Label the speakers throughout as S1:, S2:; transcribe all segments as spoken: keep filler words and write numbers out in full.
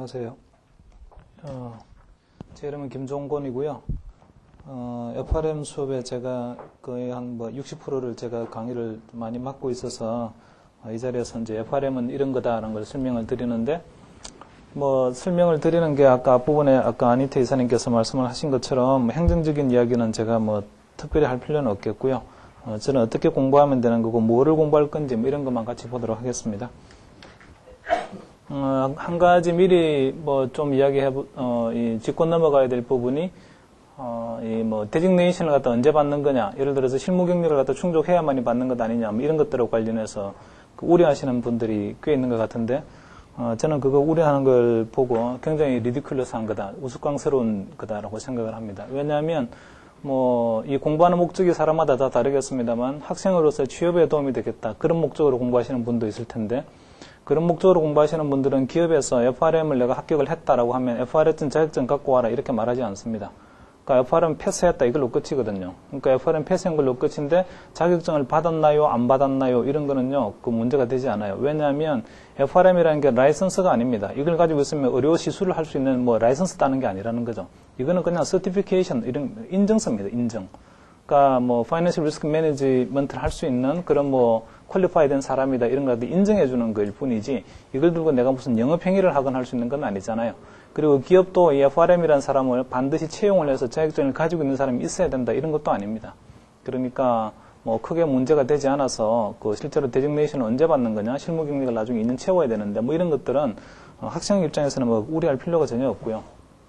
S1: 안녕하세요. 어, 제 이름은 김종곤이고요. 어, 에프알엠 수업에 제가 거의 한 뭐 육십 퍼센트를 제가 강의를 많이 맡고 있어서 어, 이 자리에서 이제 에프알엠은 이런 거다라는 걸 설명을 드리는데, 뭐 설명을 드리는 게 아까 앞부분에 아까 안희태 이사님께서 말씀을 하신 것처럼 행정적인 이야기는 제가 뭐 특별히 할 필요는 없겠고요. 어, 저는 어떻게 공부하면 되는 거고 뭐를 공부할 건지 뭐 이런 것만 같이 보도록 하겠습니다. 어, 한 가지 미리 뭐 좀 이야기해, 어, 이 짚고 넘어가야 될 부분이, 어, 이 뭐 데지그네이션을 갖다 언제 받는 거냐, 예를 들어서 실무 경력을 갖다 충족해야만이 받는 것 아니냐, 뭐 이런 것들과 관련해서 그 우려하시는 분들이 꽤 있는 것 같은데, 어, 저는 그거 우려하는 걸 보고 굉장히 리디큘러스한 거다, 우스꽝스러운 거다라고 생각을 합니다. 왜냐하면 뭐 이 공부하는 목적이 사람마다 다 다르겠습니다만 학생으로서 취업에 도움이 되겠다, 그런 목적으로 공부하시는 분도 있을 텐데, 그런 목적으로 공부하시는 분들은 기업에서 에프알엠을 내가 합격을 했다라고 하면 에프알엠 자격증 갖고 와라 이렇게 말하지 않습니다. 그러니까 에프알엠 패스했다 이걸로 끝이거든요. 그러니까 에프알엠 패스한 걸로 끝인데 자격증을 받았나요 안 받았나요 이런 거는요 그 문제가 되지 않아요. 왜냐하면 에프알엠이라는 게 라이선스가 아닙니다. 이걸 가지고 있으면 의료 시술을 할 수 있는 뭐 라이선스 따는 게 아니라는 거죠. 이거는 그냥 서티피케이션, 이런 인증서입니다. 인증. 그러니까 뭐 파이낸셜 리스크 매니지먼트를 할 수 있는 그런 뭐 퀄리파이 된 사람이다 이런 것들 인정해 주는 거일 뿐이지, 이걸 들고 내가 무슨 영업 행위를 하거나 할 수 있는 건 아니잖아요. 그리고 기업도 이 에프알엠이라는 사람을 반드시 채용을 해서 자격증을 가지고 있는 사람이 있어야 된다 이런 것도 아닙니다. 그러니까 뭐 크게 문제가 되지 않아서 그 실제로 데지그네이션을 언제 받는 거냐, 실무 경력을 나중에 이 년 채워야 되는데 뭐 이런 것들은 학생 입장에서는 뭐 우려할 필요가 전혀 없고요.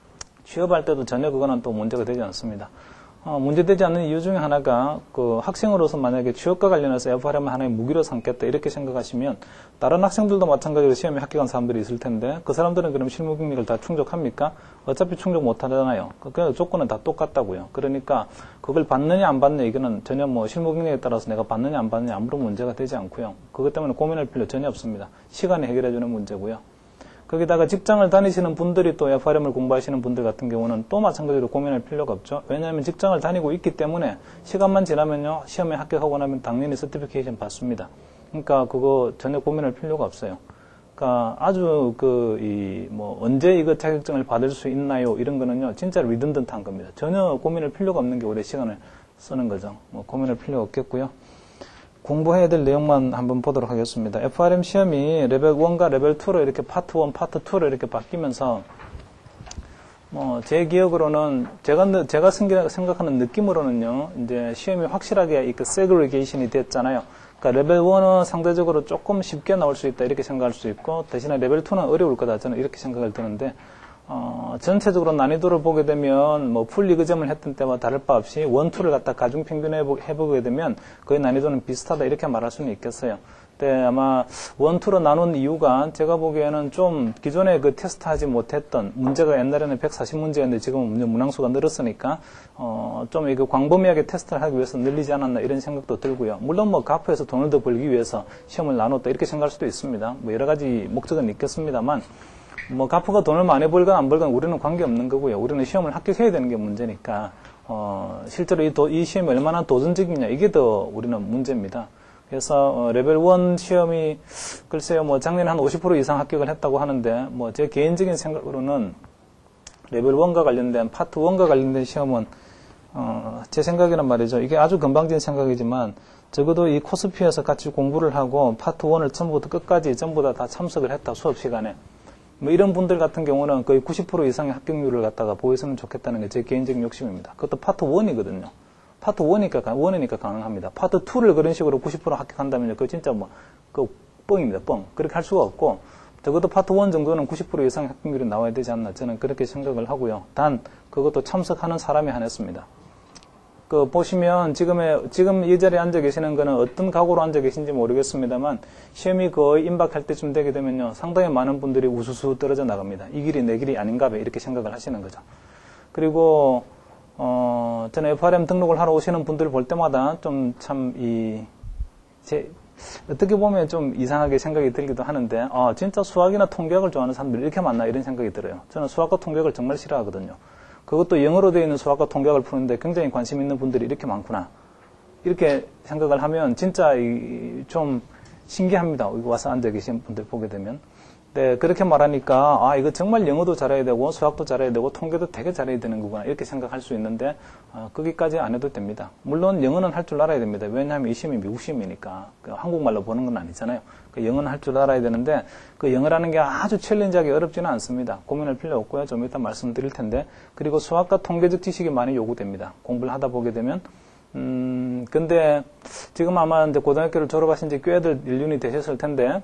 S1: 취업할 때도 전혀 그거는 또 문제가 되지 않습니다. 어, 문제되지 않는 이유 중에 하나가 그 학생으로서 만약에 취업과 관련해서 에프알엠을 하나의 무기로 삼겠다 이렇게 생각하시면 다른 학생들도 마찬가지로 시험에 합격한 사람들이 있을 텐데 그 사람들은 그럼 실무 경력을 다 충족합니까? 어차피 충족 못 하잖아요. 그 조건은 다 똑같다고요. 그러니까 그걸 받느냐 안 받느냐 이거는 전혀 뭐 실무 경력에 따라서 내가 받느냐 안 받느냐 아무런 문제가 되지 않고요. 그것 때문에 고민할 필요 전혀 없습니다. 시간이 해결해 주는 문제고요. 거기다가 직장을 다니시는 분들이 또 에프알엠을 공부하시는 분들 같은 경우는 또 마찬가지로 고민할 필요가 없죠. 왜냐하면 직장을 다니고 있기 때문에 시간만 지나면요 시험에 합격하고 나면 당연히 서티피케이션 받습니다. 그러니까 그거 전혀 고민할 필요가 없어요. 그러니까 아주 그 이 뭐 언제 이거 자격증을 받을 수 있나요 이런 거는요 진짜 리던던트한 겁니다. 전혀 고민할 필요가 없는 게 오래 시간을 쓰는 거죠. 뭐 고민할 필요가 없겠고요. 공부해야 될 내용만 한번 보도록 하겠습니다. 에프알엠 시험이 레벨 일과 레벨 이로 이렇게 파트 일, 파트 이로 이렇게 바뀌면서, 뭐, 제 기억으로는, 제가, 제가 생각하는 느낌으로는요, 이제 시험이 확실하게 이렇게 세그리게이션이 됐잖아요. 그러니까 레벨 일은 상대적으로 조금 쉽게 나올 수 있다, 이렇게 생각할 수 있고, 대신에 레벨 이는 어려울 거다, 저는 이렇게 생각을 드는데, 어, 전체적으로 난이도를 보게 되면, 뭐, 풀 리그점을 했던 때와 다를 바 없이, 원, 투를 갖다 가중평균해 해보게 되면, 거의 난이도는 비슷하다, 이렇게 말할 수는 있겠어요. 근데 아마, 원, 투로 나눈 이유가, 제가 보기에는 좀, 기존에 그 테스트 하지 못했던, 문제가 옛날에는 백사십 문제였는데, 지금은 문항수가 늘었으니까, 어, 좀 이거 광범위하게 테스트를 하기 위해서 늘리지 않았나, 이런 생각도 들고요. 물론 뭐, 가프에서 돈을 더 벌기 위해서 시험을 나눴다, 이렇게 생각할 수도 있습니다. 뭐, 여러 가지 목적은 있겠습니다만, 뭐 가프가 돈을 많이 벌건 안 벌건 우리는 관계없는 거고요. 우리는 시험을 합격해야 되는 게 문제니까 어, 실제로 이, 도, 이 시험이 얼마나 도전적이냐 이게 더 우리는 문제입니다. 그래서 어, 레벨 일 시험이 글쎄요 뭐 작년에 한 오십 퍼센트 이상 합격을 했다고 하는데 뭐 제 개인적인 생각으로는 레벨 일과 관련된 파트 일과 관련된 시험은 어, 제 생각에는 말이죠. 이게 아주 건방진 생각이지만 적어도 이 코스피에서 같이 공부를 하고 파트 일을 처음부터 끝까지 전부 다, 다 참석을 했다 수업 시간에. 뭐 이런 분들 같은 경우는 거의 구십 퍼센트 이상의 합격률을 갖다가 보였으면 좋겠다는 게 제 개인적인 욕심입니다. 그것도 파트 일이거든요. 파트 일이니까, 일이니까 가능합니다. 파트 이를 그런 식으로 구십 퍼센트 합격한다면 그거 진짜 뭐, 그 뻥입니다. 뻥. 그렇게 할 수가 없고, 적어도 파트 일 정도는 구십 퍼센트 이상의 합격률이 나와야 되지 않나 저는 그렇게 생각을 하고요. 단, 그것도 참석하는 사람에 한했습니다. 그 보시면 지금의 지금 이 자리에 앉아 계시는 거는 어떤 각오로 앉아 계신지 모르겠습니다만 시험이 거의 임박할 때쯤 되게 되면요 상당히 많은 분들이 우수수 떨어져 나갑니다. 이 길이 내 길이 아닌가 봐 이렇게 생각을 하시는 거죠. 그리고 어 저는 에프알엠 등록을 하러 오시는 분들 볼 때마다 좀 참 이 제 어떻게 보면 좀 이상하게 생각이 들기도 하는데 아 진짜 수학이나 통계학을 좋아하는 사람들이 이렇게 많나 이런 생각이 들어요. 저는 수학과 통계학을 정말 싫어하거든요. 그것도 영어로 되어 있는 수학과 통계학을 푸는데 굉장히 관심 있는 분들이 이렇게 많구나. 이렇게 생각을 하면 진짜 좀 신기합니다. 여기 와서 앉아 계신 분들 보게 되면. 네, 그렇게 말하니까, 아, 이거 정말 영어도 잘해야 되고, 수학도 잘해야 되고, 통계도 되게 잘해야 되는 거구나. 이렇게 생각할 수 있는데, 어, 거기까지 안 해도 됩니다. 물론 영어는 할 줄 알아야 됩니다. 왜냐하면 이 시험이 미국 시험이니까. 그 한국말로 보는 건 아니잖아요. 그 영어는 할 줄 알아야 되는데, 그 영어라는 게 아주 챌린지하게 어렵지는 않습니다. 고민할 필요 없고요. 좀 이따 말씀드릴 텐데. 그리고 수학과 통계적 지식이 많이 요구됩니다. 공부를 하다 보게 되면. 음, 근데 지금 아마 이제 고등학교를 졸업하신 지 꽤들 연륜이 되셨을 텐데,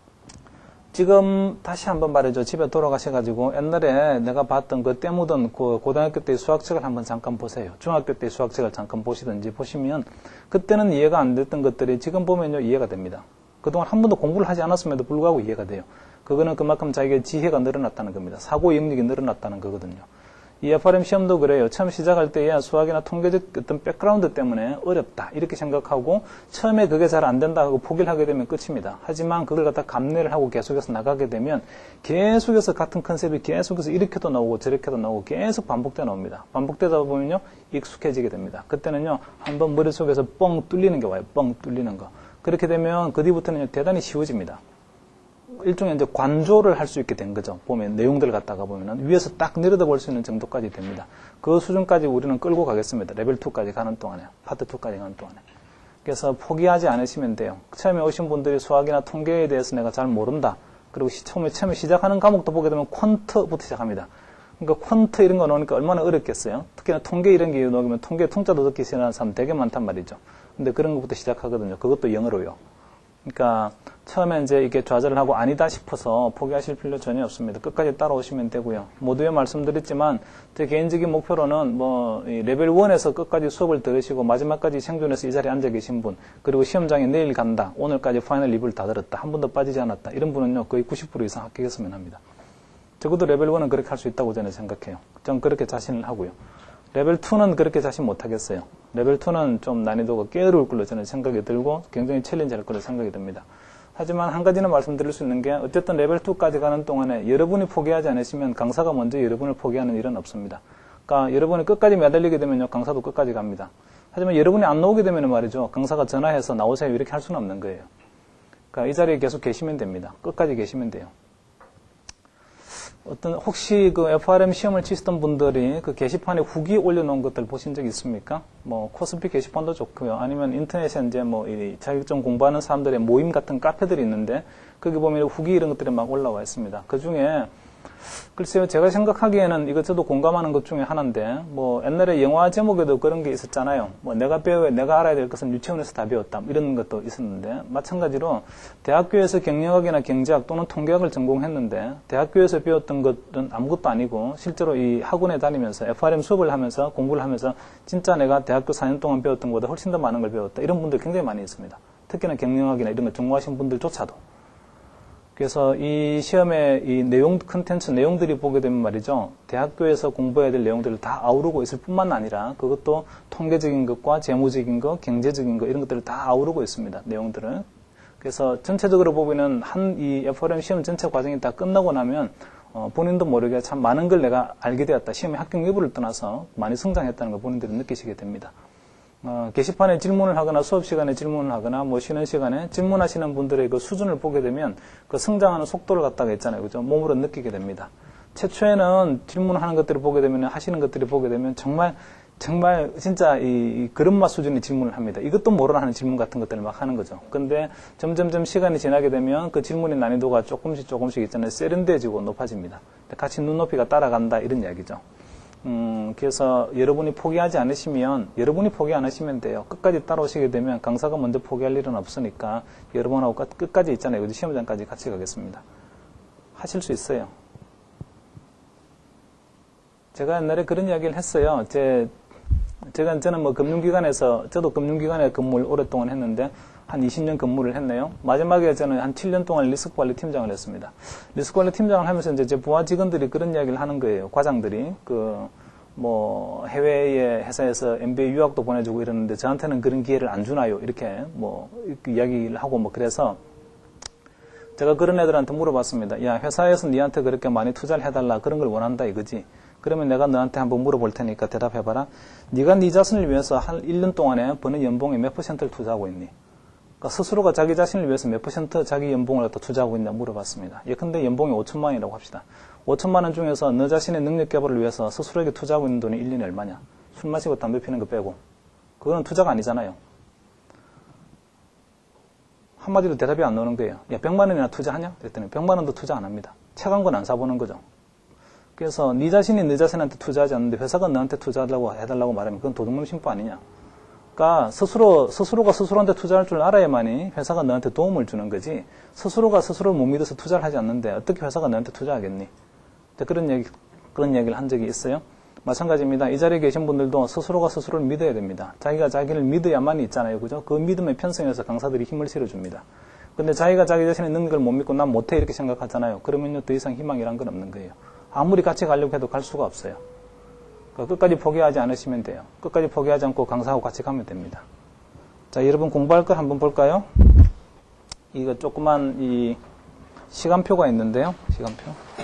S1: 지금 다시 한번 말해줘. 집에 돌아가셔가지고 옛날에 내가 봤던 그 때 묻은 그 고등학교 때 수학책을 한번 잠깐 보세요. 중학교 때 수학책을 잠깐 보시든지 보시면 그때는 이해가 안 됐던 것들이 지금 보면요 이해가 됩니다. 그동안 한 번도 공부를 하지 않았음에도 불구하고 이해가 돼요. 그거는 그만큼 자기의 지혜가 늘어났다는 겁니다. 사고 영역이 늘어났다는 거거든요. 이 에프알엠 시험도 그래요. 처음 시작할 때에 수학이나 통계적 어떤 백그라운드 때문에 어렵다 이렇게 생각하고 처음에 그게 잘 안 된다 하고 포기를 하게 되면 끝입니다. 하지만 그걸 갖다 감내를 하고 계속해서 나가게 되면 계속해서 같은 컨셉이 계속해서 이렇게도 나오고 저렇게도 나오고 계속 반복돼 나옵니다. 반복되다 보면요 익숙해지게 됩니다. 그때는요 한번 머릿속에서 뻥 뚫리는 게 와요. 뻥 뚫리는 거. 그렇게 되면 그 뒤부터는 대단히 쉬워집니다. 일종의 이제 관조를 할 수 있게 된 거죠. 보면 내용들을 갖다가 보면은 위에서 딱 내려다 볼 수 있는 정도까지 됩니다. 그 수준까지 우리는 끌고 가겠습니다. 레벨 이까지 가는 동안에, 파트 이까지 가는 동안에. 그래서 포기하지 않으시면 돼요. 처음에 오신 분들이 수학이나 통계에 대해서 내가 잘 모른다. 그리고 시, 처음에 처음에 시작하는 과목도 보게 되면 퀀트부터 시작합니다. 그러니까 퀀트 이런 거 나오니까 얼마나 어렵겠어요. 특히나 통계 이런 게 나오면 통계 통짜도 듣기 싫어하는 사람 되게 많단 말이죠. 근데 그런 것부터 시작하거든요. 그것도 영어로요. 그러니까 처음에 이제 이게 좌절을 하고 아니다 싶어서 포기하실 필요 전혀 없습니다. 끝까지 따라오시면 되고요. 모두에 말씀드렸지만 제 개인적인 목표로는 뭐 레벨 일에서 끝까지 수업을 들으시고 마지막까지 생존해서 이 자리에 앉아 계신 분, 그리고 시험장에 내일 간다, 오늘까지 파이널 리뷰를 다 들었다, 한 번도 빠지지 않았다, 이런 분은요 거의 구십 퍼센트 이상 합격했으면 합니다. 적어도 레벨 일은 그렇게 할 수 있다고 저는 생각해요. 전 그렇게 자신을 하고요. 레벨 이는 그렇게 자신 못하겠어요. 레벨 이는 좀 난이도가 꽤 어려울 걸로 저는 생각이 들고 굉장히 챌린지할 걸로 생각이 듭니다. 하지만 한 가지는 말씀드릴 수 있는 게 어쨌든 레벨 이까지 가는 동안에 여러분이 포기하지 않으시면 강사가 먼저 여러분을 포기하는 일은 없습니다. 그러니까 여러분이 끝까지 매달리게 되면요 강사도 끝까지 갑니다. 하지만 여러분이 안 나오게 되면 말이죠 강사가 전화해서 나오세요 이렇게 할 수는 없는 거예요. 그러니까 이 자리에 계속 계시면 됩니다. 끝까지 계시면 돼요. 어떤 혹시 그 에프알엠 시험을 치시던 분들이 그 게시판에 후기 올려놓은 것들 보신 적 있습니까? 뭐 코스피 게시판도 좋고요. 아니면 인터넷에 이제 뭐 이 자격증 공부하는 사람들의 모임 같은 카페들이 있는데 거기 보면 후기 이런 것들이 막 올라와 있습니다. 그 중에 글쎄요, 제가 생각하기에는 이거 저도 공감하는 것 중에 하나인데, 뭐, 옛날에 영화 제목에도 그런 게 있었잖아요. 뭐, 내가 배워야, 내가 알아야 될 것은 유치원에서 다 배웠다. 이런 것도 있었는데, 마찬가지로 대학교에서 경영학이나 경제학 또는 통계학을 전공했는데, 대학교에서 배웠던 것은 아무것도 아니고, 실제로 이 학원에 다니면서, 에프알엠 수업을 하면서, 공부를 하면서, 진짜 내가 대학교 사 년 동안 배웠던 것보다 훨씬 더 많은 걸 배웠다. 이런 분들 굉장히 많이 있습니다. 특히나 경영학이나 이런 걸 전공하신 분들조차도. 그래서 이 시험의 이 내용, 컨텐츠 내용들이 보게 되면 말이죠. 대학교에서 공부해야 될 내용들을 다 아우르고 있을 뿐만 아니라 그것도 통계적인 것과 재무적인 것, 경제적인 것 이런 것들을 다 아우르고 있습니다. 내용들을. 그래서 전체적으로 보면은 한 이 에프알엠 시험 전체 과정이 다 끝나고 나면 어, 본인도 모르게 참 많은 걸 내가 알게 되었다. 시험의 합격 여부를 떠나서 많이 성장했다는 걸 본인들은 느끼시게 됩니다. 어, 게시판에 질문을 하거나 수업 시간에 질문을 하거나 뭐 쉬는 시간에 질문하시는 분들의 그 수준을 보게 되면 그 성장하는 속도를 갖다가 있잖아요. 그죠? 몸으로 느끼게 됩니다. 최초에는 질문하는 것들을 보게 되면 하시는 것들을 보게 되면 정말 정말 진짜 이, 이 그릇맛 수준의 질문을 합니다. 이것도 모르나 하는 질문 같은 것들을 막 하는 거죠. 근데 점점점 시간이 지나게 되면 그 질문의 난이도가 조금씩 조금씩 있잖아요. 세련돼지고 높아집니다. 같이 눈높이가 따라간다 이런 이야기죠. 음, 그래서 여러분이 포기하지 않으시면, 여러분이 포기 안 하시면 돼요. 끝까지 따라오시게 되면 강사가 먼저 포기할 일은 없으니까 여러분하고 끝까지 있잖아요. 시험장까지 같이 가겠습니다. 하실 수 있어요. 제가 옛날에 그런 이야기를 했어요. 제, 제가, 저는 뭐 금융기관에서, 저도 금융기관에 근무를 오랫동안 했는데, 한 이십 년 근무를 했네요. 마지막에 저는 한 칠 년 동안 리스크관리 팀장을 했습니다. 리스크관리 팀장을 하면서 이제 제 부하 직원들이 그런 이야기를 하는 거예요. 과장들이. 그, 뭐, 해외의 회사에서 엠비에이 유학도 보내주고 이러는데 저한테는 그런 기회를 안 주나요? 이렇게 뭐, 이렇게 이야기를 하고 뭐 그래서 제가 그런 애들한테 물어봤습니다. 야, 회사에서 니한테 그렇게 많이 투자를 해달라. 그런 걸 원한다 이거지. 그러면 내가 너한테 한번 물어볼 테니까 대답해봐라. 네가 네 자신을 위해서 한 일 년 동안에 버는 연봉의 몇 퍼센트를 투자하고 있니? 그러니까 스스로가 자기 자신을 위해서 몇 퍼센트 자기 연봉을 갖다 투자하고 있냐 물어봤습니다. 예컨대 연봉이 오천만 원이라고 합시다. 오천만 원 중에서 너 자신의 능력 개발을 위해서 스스로에게 투자하고 있는 돈이 일 년에 얼마냐? 술 마시고 담배 피는 거 빼고. 그거는 투자가 아니잖아요. 한마디로 대답이 안 나오는 거예요. 야, 백만 원이나 투자하냐? 그랬더니 백만 원도 투자 안 합니다. 책 한 권 안 사보는 거죠. 그래서 네 자신이 네 자신한테 투자하지 않는데 회사가 너한테 투자하려고 해달라고 말하면 그건 도둑놈 심보 아니냐? 그러니까 스스로, 스스로가 스스로한테 투자할 줄 알아야만이 회사가 너한테 도움을 주는 거지 스스로가 스스로를 못 믿어서 투자를 하지 않는데 어떻게 회사가 너한테 투자하겠니? 그런 얘기, 그런 얘기를 한 적이 있어요. 마찬가지입니다. 이 자리에 계신 분들도 스스로가 스스로를 믿어야 됩니다. 자기가 자기를 믿어야만 있잖아요. 그죠? 그 믿음에 편성해서 강사들이 힘을 실어줍니다. 근데 자기가 자기 자신의 능력을 못 믿고 난 못해 이렇게 생각하잖아요. 그러면요, 더 이상 희망이란 건 없는 거예요. 아무리 같이 가려고 해도 갈 수가 없어요. 그러니까 끝까지 포기하지 않으시면 돼요. 끝까지 포기하지 않고 강사하고 같이 가면 됩니다. 자, 여러분 공부할 걸 한번 볼까요? 이거 조그만 이 시간표가 있는데요. 시간표.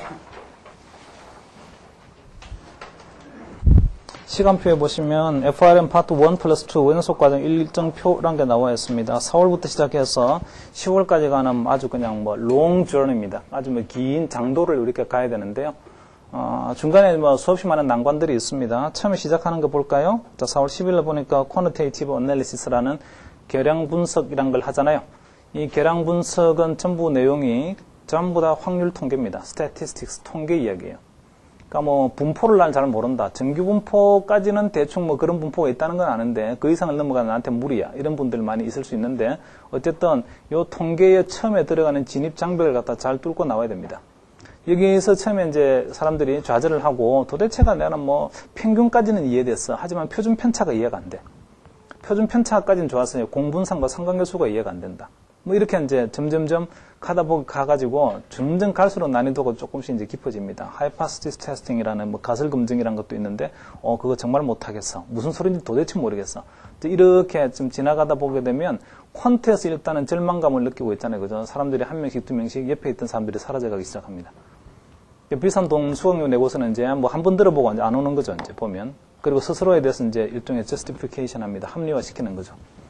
S1: 시간표에 보시면 에프알엠 파트 일 플러스 이 연속 과정 일정표라는 게 나와 있습니다. 사월부터 시작해서 시월까지 가는 아주 그냥 뭐 롱 저니입니다. 아주 뭐 긴 장도를 이렇게 가야 되는데요. 어, 중간에 뭐 수없이 많은 난관들이 있습니다. 처음에 시작하는 거 볼까요? 자, 사월 십일에 보니까 Quantitative Analysis라는 계량 분석이란 걸 하잖아요. 이 계량 분석은 전부 내용이 전부 다 확률 통계입니다. Statistics, 통계 이야기예요. 그러니까 뭐 분포를 난 잘 모른다. 정규 분포까지는 대충 뭐 그런 분포가 있다는 건 아는데 그 이상을 넘어가면 나한테 무리야. 이런 분들 많이 있을 수 있는데 어쨌든 요 통계에 처음에 들어가는 진입 장벽을 갖다 잘 뚫고 나와야 됩니다. 여기에서 처음에 이제 사람들이 좌절을 하고 도대체가 나는 뭐 평균까지는 이해됐어. 하지만 표준 편차가 이해가 안 돼. 표준 편차까지는 좋았어요. 공분상과 상관계수가 이해가 안 된다. 뭐 이렇게 이제 점점점 가다 보고 가가지고 점점 갈수록 난이도가 조금씩 이제 깊어집니다. Hypothesis Testing이라는 뭐 가설 검증이라는 것도 있는데, 어 그거 정말 못하겠어. 무슨 소리인지 도대체 모르겠어. 이렇게 좀 지나가다 보게 되면 퀀트에서 일단은 절망감을 느끼고 있잖아요, 그죠? 사람들이 한 명씩 두 명씩 옆에 있던 사람들이 사라져가기 시작합니다. 비싼 돈 수강료 내고서는 이제 뭐 한 번 들어보고 이제 안 오는 거죠, 이제 보면. 그리고 스스로에 대해서 이제 일종의 justification 합니다. 합리화시키는 거죠.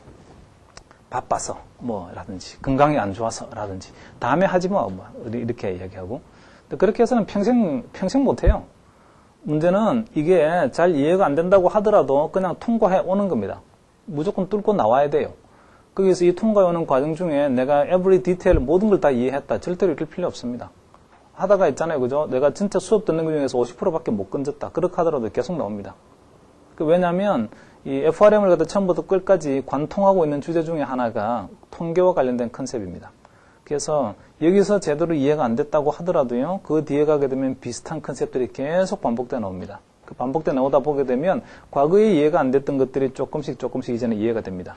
S1: 바빠서 뭐 라든지 건강이 안 좋아서 라든지 다음에 하지 뭐, 뭐 이렇게 이야기하고 그렇게 해서는 평생 평생 못해요. 문제는 이게 잘 이해가 안 된다고 하더라도 그냥 통과해 오는 겁니다. 무조건 뚫고 나와야 돼요. 거기서 이 통과해 오는 과정 중에 내가 every detail 모든 걸 다 이해했다 절대로 이럴 필요 없습니다. 하다가 있잖아요, 그죠? 내가 진짜 수업 듣는 것 중에서 오십 퍼센트밖에 못 건졌다. 그렇게 하더라도 계속 나옵니다. 왜냐하면 이 에프알엠을 갖다 처음부터 끝까지 관통하고 있는 주제 중에 하나가 통계와 관련된 컨셉입니다. 그래서 여기서 제대로 이해가 안 됐다고 하더라도요, 그 뒤에 가게 되면 비슷한 컨셉들이 계속 반복돼 나옵니다. 그 반복돼 나오다 보게 되면 과거에 이해가 안 됐던 것들이 조금씩 조금씩 이제는 이해가 됩니다.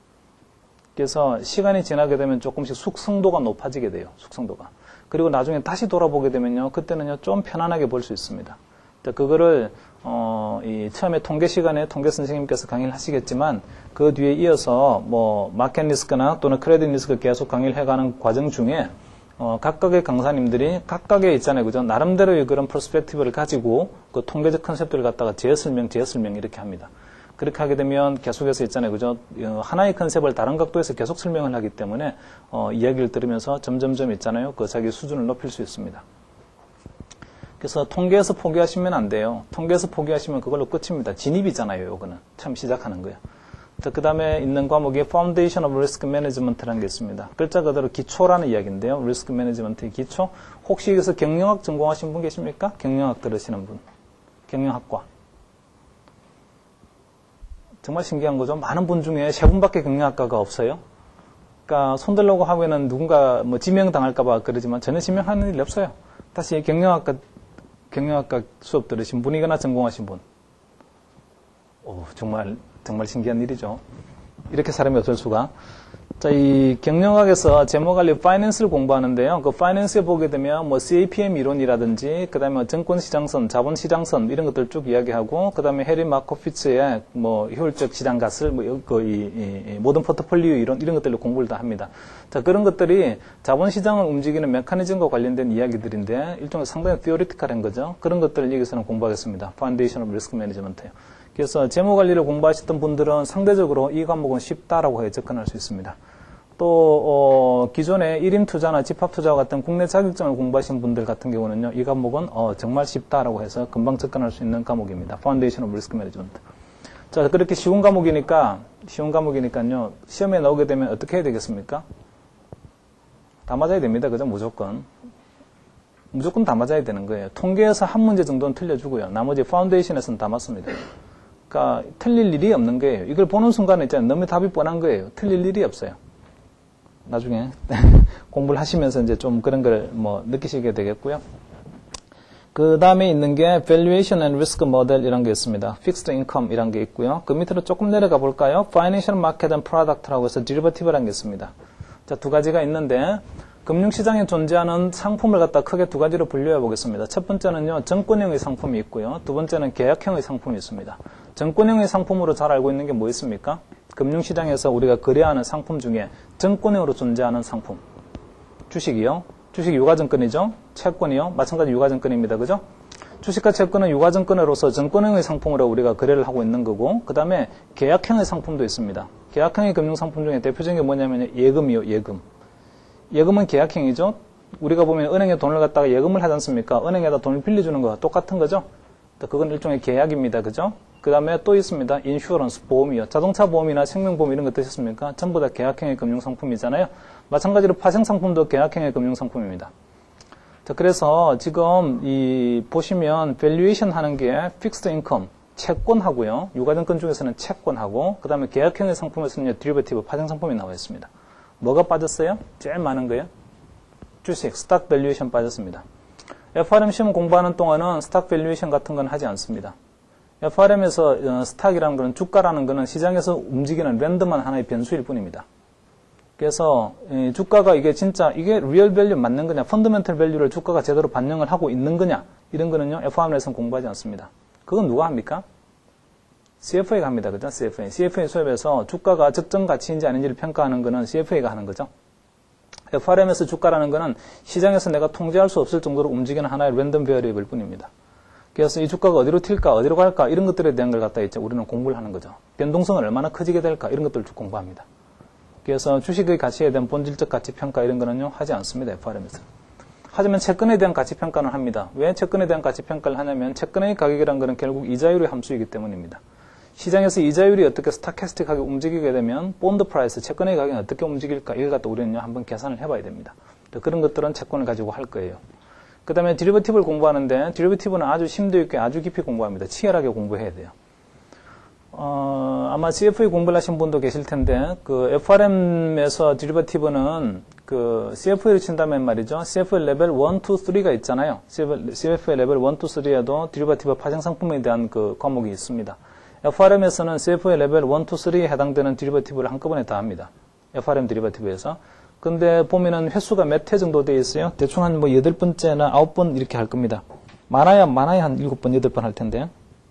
S1: 그래서 시간이 지나게 되면 조금씩 숙성도가 높아지게 돼요. 숙성도가. 그리고 나중에 다시 돌아보게 되면요, 그때는요 좀 편안하게 볼 수 있습니다. 그거를 어, 이 처음에 통계 시간에 통계 선생님께서 강의를 하시겠지만 그 뒤에 이어서 뭐 마켓 리스크나 또는 크레딧 리스크 계속 강의를 해가는 과정 중에 어, 각각의 강사님들이 각각의 있잖아요, 그죠? 나름대로의 그런 퍼스펙티브를 가지고 그 통계적 컨셉들을 갖다가 재설명, 재설명 이렇게 합니다. 그렇게 하게 되면 계속해서 있잖아요, 그죠? 어, 하나의 컨셉을 다른 각도에서 계속 설명을 하기 때문에 어, 이야기를 들으면서 점점점 있잖아요, 그 자기 수준을 높일 수 있습니다. 그래서 통계에서 포기하시면 안 돼요. 통계에서 포기하시면 그걸로 끝입니다. 진입이잖아요, 요거는. 처음 시작하는 거예요. 그 다음에 있는 과목이 Foundation of Risk Management라는 게 있습니다. 글자 그대로 기초라는 이야기인데요. Risk Management의 기초. 혹시 여기서 경영학 전공하신 분 계십니까? 경영학 들으시는 분. 경영학과. 정말 신기한 거죠. 많은 분 중에 세 분밖에 경영학과가 없어요. 그러니까 손들려고 하면은 누군가 뭐 지명당할까봐 그러지만 전혀 지명하는 일이 없어요. 다시 경영학과 경영학과 수업 들으신 분이거나 전공하신 분. 오, 정말, 정말 신기한 일이죠. 이렇게 사람이 없을 수가. 자, 이 경영학에서 제목관리 파이낸스를 공부하는데요. 그 파이낸스에 보게 되면 뭐 씨에이피엠 이론이라든지, 그 다음에 증권시장선, 자본시장선, 이런 것들 쭉 이야기하고, 그 다음에 해리 마코피츠의 뭐 효율적 시장가설, 뭐, 그, 이, 이, 모든 포트폴리오 이론, 이런 것들로 공부를 다 합니다. 자, 그런 것들이 자본시장을 움직이는 메커니즘과 관련된 이야기들인데, 일종의 상당히 theoretical한 거죠. 그런 것들을 여기서는 공부하겠습니다. Foundation of Risk Management요. 그래서 재무관리를 공부하셨던 분들은 상대적으로 이 과목은 쉽다라고 해 접근할 수 있습니다. 또 어, 기존에 일임투자나 집합투자와 같은 국내 자격증을 공부하신 분들 같은 경우는요, 이 과목은 어, 정말 쉽다라고 해서 금방 접근할 수 있는 과목입니다. Foundation of Risk Management. 자, 그렇게 쉬운 과목이니까 쉬운 과목이니까요, 시험에 나오게 되면 어떻게 해야 되겠습니까? 다 맞아야 됩니다. 그죠? 무조건. 무조건 다 맞아야 되는 거예요. 통계에서 한 문제 정도는 틀려주고요. 나머지 파운데이션에서는 다 맞습니다. 그러니까 틀릴 일이 없는 거예요. 이걸 보는 순간에 있잖아요. 너무 답이 뻔한 거예요. 틀릴 일이 없어요. 나중에 공부를 하시면서 이제 좀 그런 걸 뭐 느끼시게 되겠고요. 그 다음에 있는 게 Valuation and Risk Model 이런 게 있습니다. Fixed Income 이런 게 있고요. 그 밑으로 조금 내려가 볼까요? Financial Market and Product라고 해서 Derivative라는 게 있습니다. 자, 두 가지가 있는데 금융시장에 존재하는 상품을 갖다 크게 두 가지로 분류해 보겠습니다. 첫 번째는요, 정권형의 상품이 있고요. 두 번째는 계약형의 상품이 있습니다. 정권형의 상품으로 잘 알고 있는 게 뭐 있습니까? 금융시장에서 우리가 거래하는 상품 중에 정권형으로 존재하는 상품. 주식이요. 주식 유가증권이죠. 채권이요. 마찬가지 유가증권입니다. 그죠? 주식과 채권은 유가증권으로서 정권형의 상품으로 우리가 거래를 하고 있는 거고, 그 다음에 계약형의 상품도 있습니다. 계약형의 금융상품 중에 대표적인 게 뭐냐면 예금이요. 예금. 예금은 계약형이죠. 우리가 보면 은행에 돈을 갖다가 예금을 하지 않습니까? 은행에다 돈을 빌려주는 거와 똑같은 거죠. 그건 일종의 계약입니다. 그죠? 그 다음에 또 있습니다. 인슈어런스, 보험이요. 자동차 보험이나 생명보험 이런 거 드셨습니까? 전부 다 계약형의 금융상품이잖아요. 마찬가지로 파생상품도 계약형의 금융상품입니다. 자, 그래서 지금 이 보시면 밸류에이션 하는 게 픽스드 인컴, 채권하고요. 유가증권 중에서는 채권하고, 그 다음에 계약형의 상품에서는 디리버티브, 파생상품이 나와 있습니다. 뭐가 빠졌어요? 제일 많은 거예요? 주식, 스탁 밸류에이션 빠졌습니다. 에프알엠 시험 공부하는 동안은 스탁 밸류에이션 같은 건 하지 않습니다. 에프알엠에서 스탁이라는 거는 주가라는 거는 시장에서 움직이는 랜덤한 하나의 변수일 뿐입니다. 그래서 주가가 이게 진짜 이게 리얼 밸류 맞는 거냐, 펀더멘털 밸류를 주가가 제대로 반영을 하고 있는 거냐, 이런 거는요, 에프알엠에서는 공부하지 않습니다. 그건 누가 합니까? 씨에프에이가 합니다. 그죠? 씨에프에이. 씨에프에이 수업에서 주가가 적정 가치인지 아닌지를 평가하는 거는 씨에프에이가 하는 거죠. 에프알엠에서 주가라는 거는 시장에서 내가 통제할 수 없을 정도로 움직이는 하나의 랜덤 베어리블 뿐입니다. 그래서 이 주가가 어디로 튈까, 어디로 갈까, 이런 것들에 대한 걸 갖다 있죠. 우리는 공부를 하는 거죠. 변동성은 얼마나 커지게 될까, 이런 것들을 쭉 공부합니다. 그래서 주식의 가치에 대한 본질적 가치 평가 이런 거는요, 하지 않습니다. 에프알엠에서. 하지만 채권에 대한 가치 평가는 합니다. 왜 채권에 대한 가치 평가를 하냐면 채권의 가격이라는 거는 결국 이자율의 함수이기 때문입니다. 시장에서 이자율이 어떻게 스타캐스틱하게 움직이게 되면 본드 프라이스, 채권의 가격이 어떻게 움직일까, 이걸 갖다 우리는 한번 계산을 해봐야 됩니다. 그런 것들은 채권을 가지고 할 거예요. 그 다음에 디리버티브를 공부하는데 디리버티브는 아주 심도 있게 아주 깊이 공부합니다. 치열하게 공부해야 돼요. 어, 아마 씨에프에이 공부를 하신 분도 계실 텐데 그 에프알엠에서 디리버티브는 그 씨에프에이를 친다면 말이죠. 씨에프에이 레벨 일, 이, 삼가 있잖아요. 씨에프에이 레벨 일, 이, 삼에도 디리버티브 파생상품에 대한 그 과목이 있습니다. 에프알엠에서는 씨에프에이 레벨 일, 이, 삼에 해당되는 디리버티브를 한꺼번에 다 합니다. 에프알엠 디리버티브에서. 근데 보면은 횟수가 몇 회 정도 되어 있어요? 대충 한 뭐 여덟 번째나 아홉 번 이렇게 할 겁니다. 많아야, 많아야 한 일곱 번, 여덟 번 할 텐데.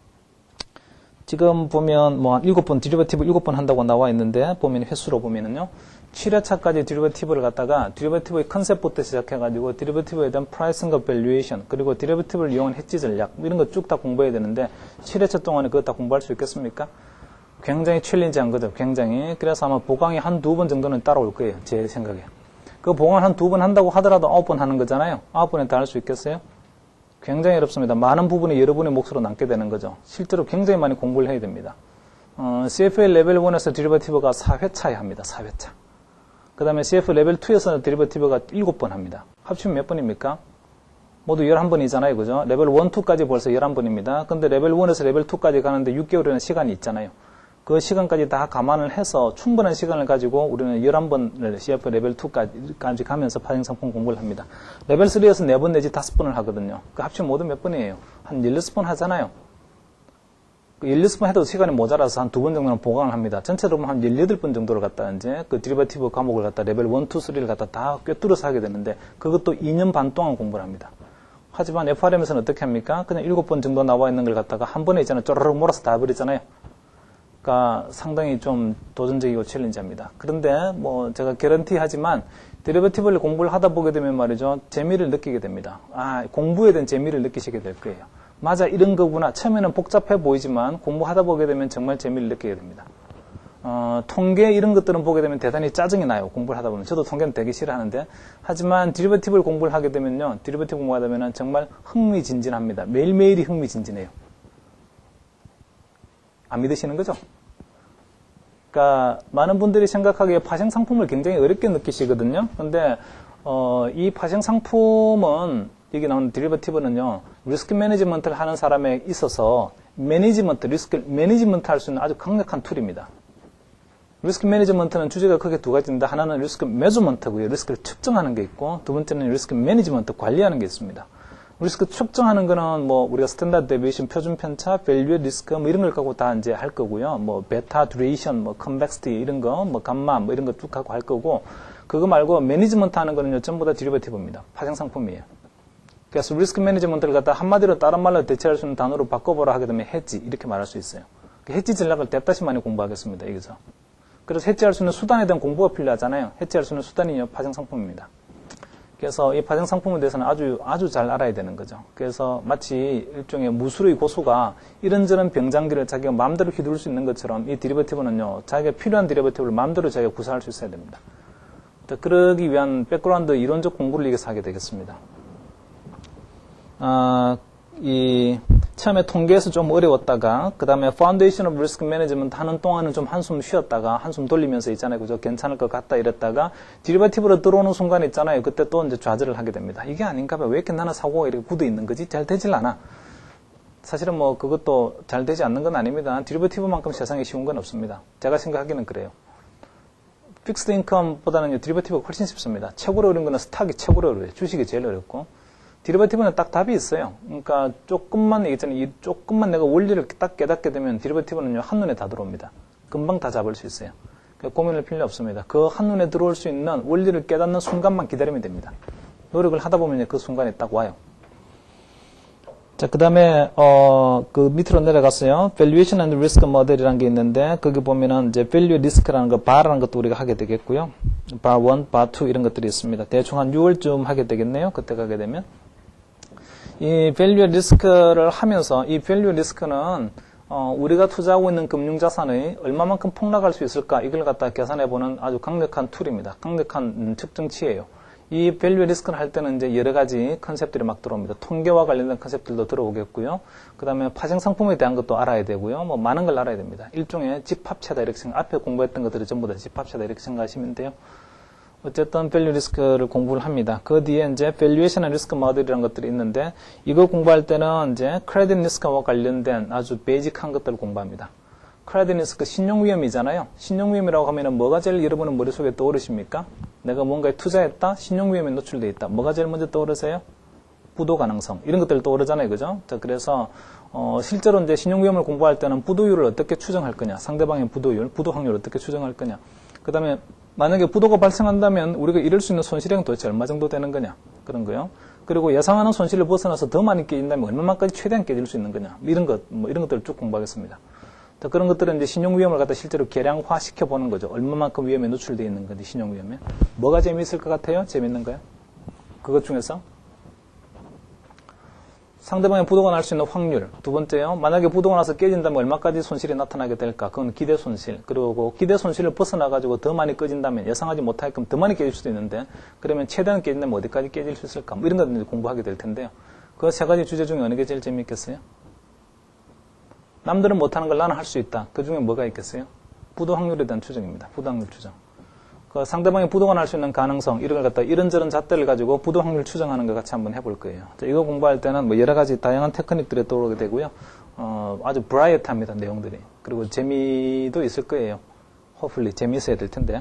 S1: 지금 보면 뭐 한 일곱 번, 디리버티브 일곱 번 한다고 나와 있는데, 보면 횟수로 보면은요, 칠 회차까지 디리버티브를 갖다가 디리버티브의 컨셉부터 시작해가지고 디리버티브에 대한 프라이싱과 밸류에이션, 그리고 디리버티브를 이용한 해지 전략, 이런 거 쭉 다 공부해야 되는데, 칠 회차 동안에 그거 다 공부할 수 있겠습니까? 굉장히 챌린지한 거죠. 굉장히. 그래서 아마 보강이 한 두 번 정도는 따라올 거예요. 제 생각에. 그 보강 한 두 번 한다고 하더라도 아홉 번 하는 거잖아요. 아홉 번에 다 할 수 있겠어요? 굉장히 어렵습니다. 많은 부분이 여러분의 몫으로 남게 되는 거죠. 실제로 굉장히 많이 공부를 해야 됩니다. 어, 씨에프에이 레벨 일에서 디리버티브가 사 회차에 합니다. 사 회차. 그 다음에 씨에프에이 레벨 이에서는 디리버티브가 일곱 번 합니다. 합치면 몇 번입니까? 모두 열한 번이잖아요. 그죠? 레벨 일, 이까지 벌써 열한 번입니다. 근데 레벨 일에서 레벨 이까지 가는데 육 개월이라는 시간이 있잖아요. 그 시간까지 다 감안을 해서 충분한 시간을 가지고 우리는 열한 번을 씨에프에이 레벨 이까지 가면서 파생상품 공부를 합니다. 레벨 삼에서 네 번 내지 다섯 번을 하거든요. 그 합치면 모두 몇 번이에요? 한 십육 번 하잖아요. 그 십육 번 해도 시간이 모자라서 한 두 번 정도는 보강을 합니다. 전체로 보면 한 십팔 번 정도를 갖다 이제 그 디리버티브 과목을 갖다 레벨 일, 이, 삼을 갖다 다 꿰뚫어서 하게 되는데 그것도 이 년 반 동안 공부를 합니다. 하지만 에프알엠에서는 어떻게 합니까? 그냥 일곱 번 정도 나와 있는 걸 갖다가 한 번에 있잖아요. 쪼르륵 몰아서 다 버리잖아요. 가 상당히 좀 도전적이고 챌린지합니다. 그런데 뭐 제가 개런티 하지만 데리버티브를 공부를 하다 보게 되면 말이죠. 재미를 느끼게 됩니다. 아, 공부에 대한 재미를 느끼시게 될 거예요. 맞아, 이런 거구나. 처음에는 복잡해 보이지만 공부하다 보게 되면 정말 재미를 느끼게 됩니다. 어, 통계 이런 것들은 보게 되면 대단히 짜증이 나요. 공부를 하다 보면. 저도 통계는 되게 싫어하는데. 하지만 디리버티브를 공부를 하게 되면요. 디리버티브 공부하다 보면 정말 흥미진진합니다. 매일매일이 흥미진진해요. 안 믿으시는 거죠? 그러니까 많은 분들이 생각하기에 파생 상품을 굉장히 어렵게 느끼시거든요. 근데 어, 이 파생 상품은 여기 나오는 디리버티브는요. 리스크 매니지먼트를 하는 사람에 있어서 매니지먼트, 리스크 매니지먼트 할 수 있는 아주 강력한 툴입니다. 리스크 매니지먼트는 주제가 크게 두 가지인데 하나는 리스크 매주먼트고요. 리스크를 측정하는 게 있고 두 번째는 리스크 매니지먼트 관리하는 게 있습니다. 리스크 측정하는 거는 뭐 우리가 스탠다드 데비에이션 표준 편차, 밸류 리스크 뭐 이런 걸 갖고 다 이제 할 거고요. 뭐 베타 듀레이션, 뭐 컨벡시티 이런 거, 뭐 감마 뭐 이런 거 쭉 갖고 할 거고 그거 말고 매니지먼트 하는 거는요. 전부 다 디리버티브입니다. 파생 상품이에요. 그래서 리스크 매니지먼트를 갖다 한마디로 다른 말로 대체할 수 있는 단어로 바꿔보라 하게 되면 해지 이렇게 말할 수 있어요. 해지 전략을 뎁다시 많이 공부하겠습니다. 여기서. 그래서 해지할 수 있는 수단에 대한 공부가 필요하잖아요. 해지할 수 있는 수단이 파생 상품입니다. 그래서 이 파생 상품에 대해서는 아주 아주 잘 알아야 되는 거죠. 그래서 마치 일종의 무술의 고수가 이런저런 병장기를 자기가 마음대로 휘두를 수 있는 것처럼 이 디리버티브는요. 자기가 필요한 디리버티브를 마음대로 자기가 구사할 수 있어야 됩니다. 그러기 위한 백그라운드 이론적 공부를 위해서 하게 되겠습니다. 아, 이 처음에 통계에서 좀 어려웠다가 그 다음에 Foundation of Risk Management 하는 동안은 좀 한숨 쉬었다가 한숨 돌리면서 있잖아요. 그죠? 괜찮을 것 같다 이랬다가 디리버티브로 들어오는 순간 있잖아요. 그때 또 이제 좌절을 하게 됩니다. 이게 아닌가 봐. 왜 이렇게 나는 사고가 이렇게 굳어 있는 거지? 잘 되질 않아. 사실은 뭐 그것도 잘 되지 않는 건 아닙니다. 디리버티브만큼 세상에 쉬운 건 없습니다. 제가 생각하기는 그래요. 픽스드 인컴보다는 디리버티브가 훨씬 쉽습니다. 최고로 어려운 거는 스탁이 최고로 어려워요. 주식이 제일 어렵고. 디리버티브는 딱 답이 있어요. 그러니까 조금만 얘기했잖아요. 이 조금만 내가 원리를 딱 깨닫게 되면 디리버티브는요 한눈에 다 들어옵니다. 금방 다 잡을 수 있어요. 그러니까 고민할 필요 없습니다. 그 한눈에 들어올 수 있는 원리를 깨닫는 순간만 기다리면 됩니다. 노력을 하다 보면 그 순간에 딱 와요. 자, 그 다음에, 어, 그 밑으로 내려갔어요. Valuation and Risk Model이라는 게 있는데, 거기 보면은 이제 Value Risk라는 거, 바라는 것도 우리가 하게 되겠고요. 바 일, 바 이 이런 것들이 있습니다. 대충 한 유월쯤 하게 되겠네요. 그때 가게 되면. 이 Value Risk를 하면서, 이 Value Risk는, 어, 우리가 투자하고 있는 금융자산이 얼마만큼 폭락할 수 있을까, 이걸 갖다 계산해보는 아주 강력한 툴입니다. 강력한 측정치예요. 이 밸류 리스크를 할 때는 이제 여러 가지 컨셉들이 막 들어옵니다. 통계와 관련된 컨셉들도 들어오겠고요. 그 다음에 파생 상품에 대한 것도 알아야 되고요. 뭐 많은 걸 알아야 됩니다. 일종의 집합체다 이렇게 생각, 앞에 공부했던 것들이 전부 다 집합체다 이렇게 생각하시면 돼요. 어쨌든 밸류 리스크를 공부를 합니다. 그 뒤에 이제 밸류에이션 리스크 모델이라는 것들이 있는데 이거 공부할 때는 이제 크레딧 리스크와 관련된 아주 베이직한 것들을 공부합니다. 크레딧 리스크 신용 위험이잖아요. 신용 위험이라고 하면은 뭐가 제일 여러분은 머릿속에 떠오르십니까? 내가 뭔가에 투자했다? 신용 위험에 노출되어 있다. 뭐가 제일 먼저 떠오르세요? 부도 가능성. 이런 것들 떠오르잖아요. 그죠? 자, 그래서 어, 실제로 이제 신용 위험을 공부할 때는 부도율을 어떻게 추정할 거냐? 상대방의 부도율, 부도 확률을 어떻게 추정할 거냐? 그다음에 만약에 부도가 발생한다면 우리가 잃을 수 있는 손실액은 도대체 얼마 정도 되는 거냐? 그런 거요. 그리고 예상하는 손실을 벗어나서 더 많이 깨진다면 얼마만까지 최대한 깨질 수 있는 거냐? 이런 것, 뭐 이런 것들을 쭉 공부하겠습니다. 그런 것들은 이제 신용 위험을 갖다 실제로 계량화 시켜보는 거죠. 얼마만큼 위험에 노출되어 있는 건지, 신용 위험에. 뭐가 재미있을 것 같아요? 재밌는 거요? 그것 중에서? 상대방의 부도가 날 수 있는 확률. 두 번째요. 만약에 부도가 나서 깨진다면 얼마까지 손실이 나타나게 될까? 그건 기대 손실. 그리고 기대 손실을 벗어나가지고 더 많이 깨진다면 예상하지 못하게끔 더 많이 깨질 수도 있는데, 그러면 최대한 깨진다면 어디까지 깨질 수 있을까? 뭐 이런 것들 공부하게 될 텐데요. 그 세 가지 주제 중에 어느 게 제일 재미있겠어요? 남들은 못하는 걸 나는 할 수 있다. 그 중에 뭐가 있겠어요? 부도 확률에 대한 추정입니다. 부도 확률 추정. 그 상대방이 부도가 날 수 있는 가능성, 이런 걸 갖다 이런저런 잣대를 가지고 부도 확률 추정하는 것 같이 한번 해볼 거예요. 자, 이거 공부할 때는 뭐 여러 가지 다양한 테크닉들이 떠오르게 되고요. 어, 아주 브라이어트합니다. 내용들이. 그리고 재미도 있을 거예요. hopefully 재미있어야 될 텐데.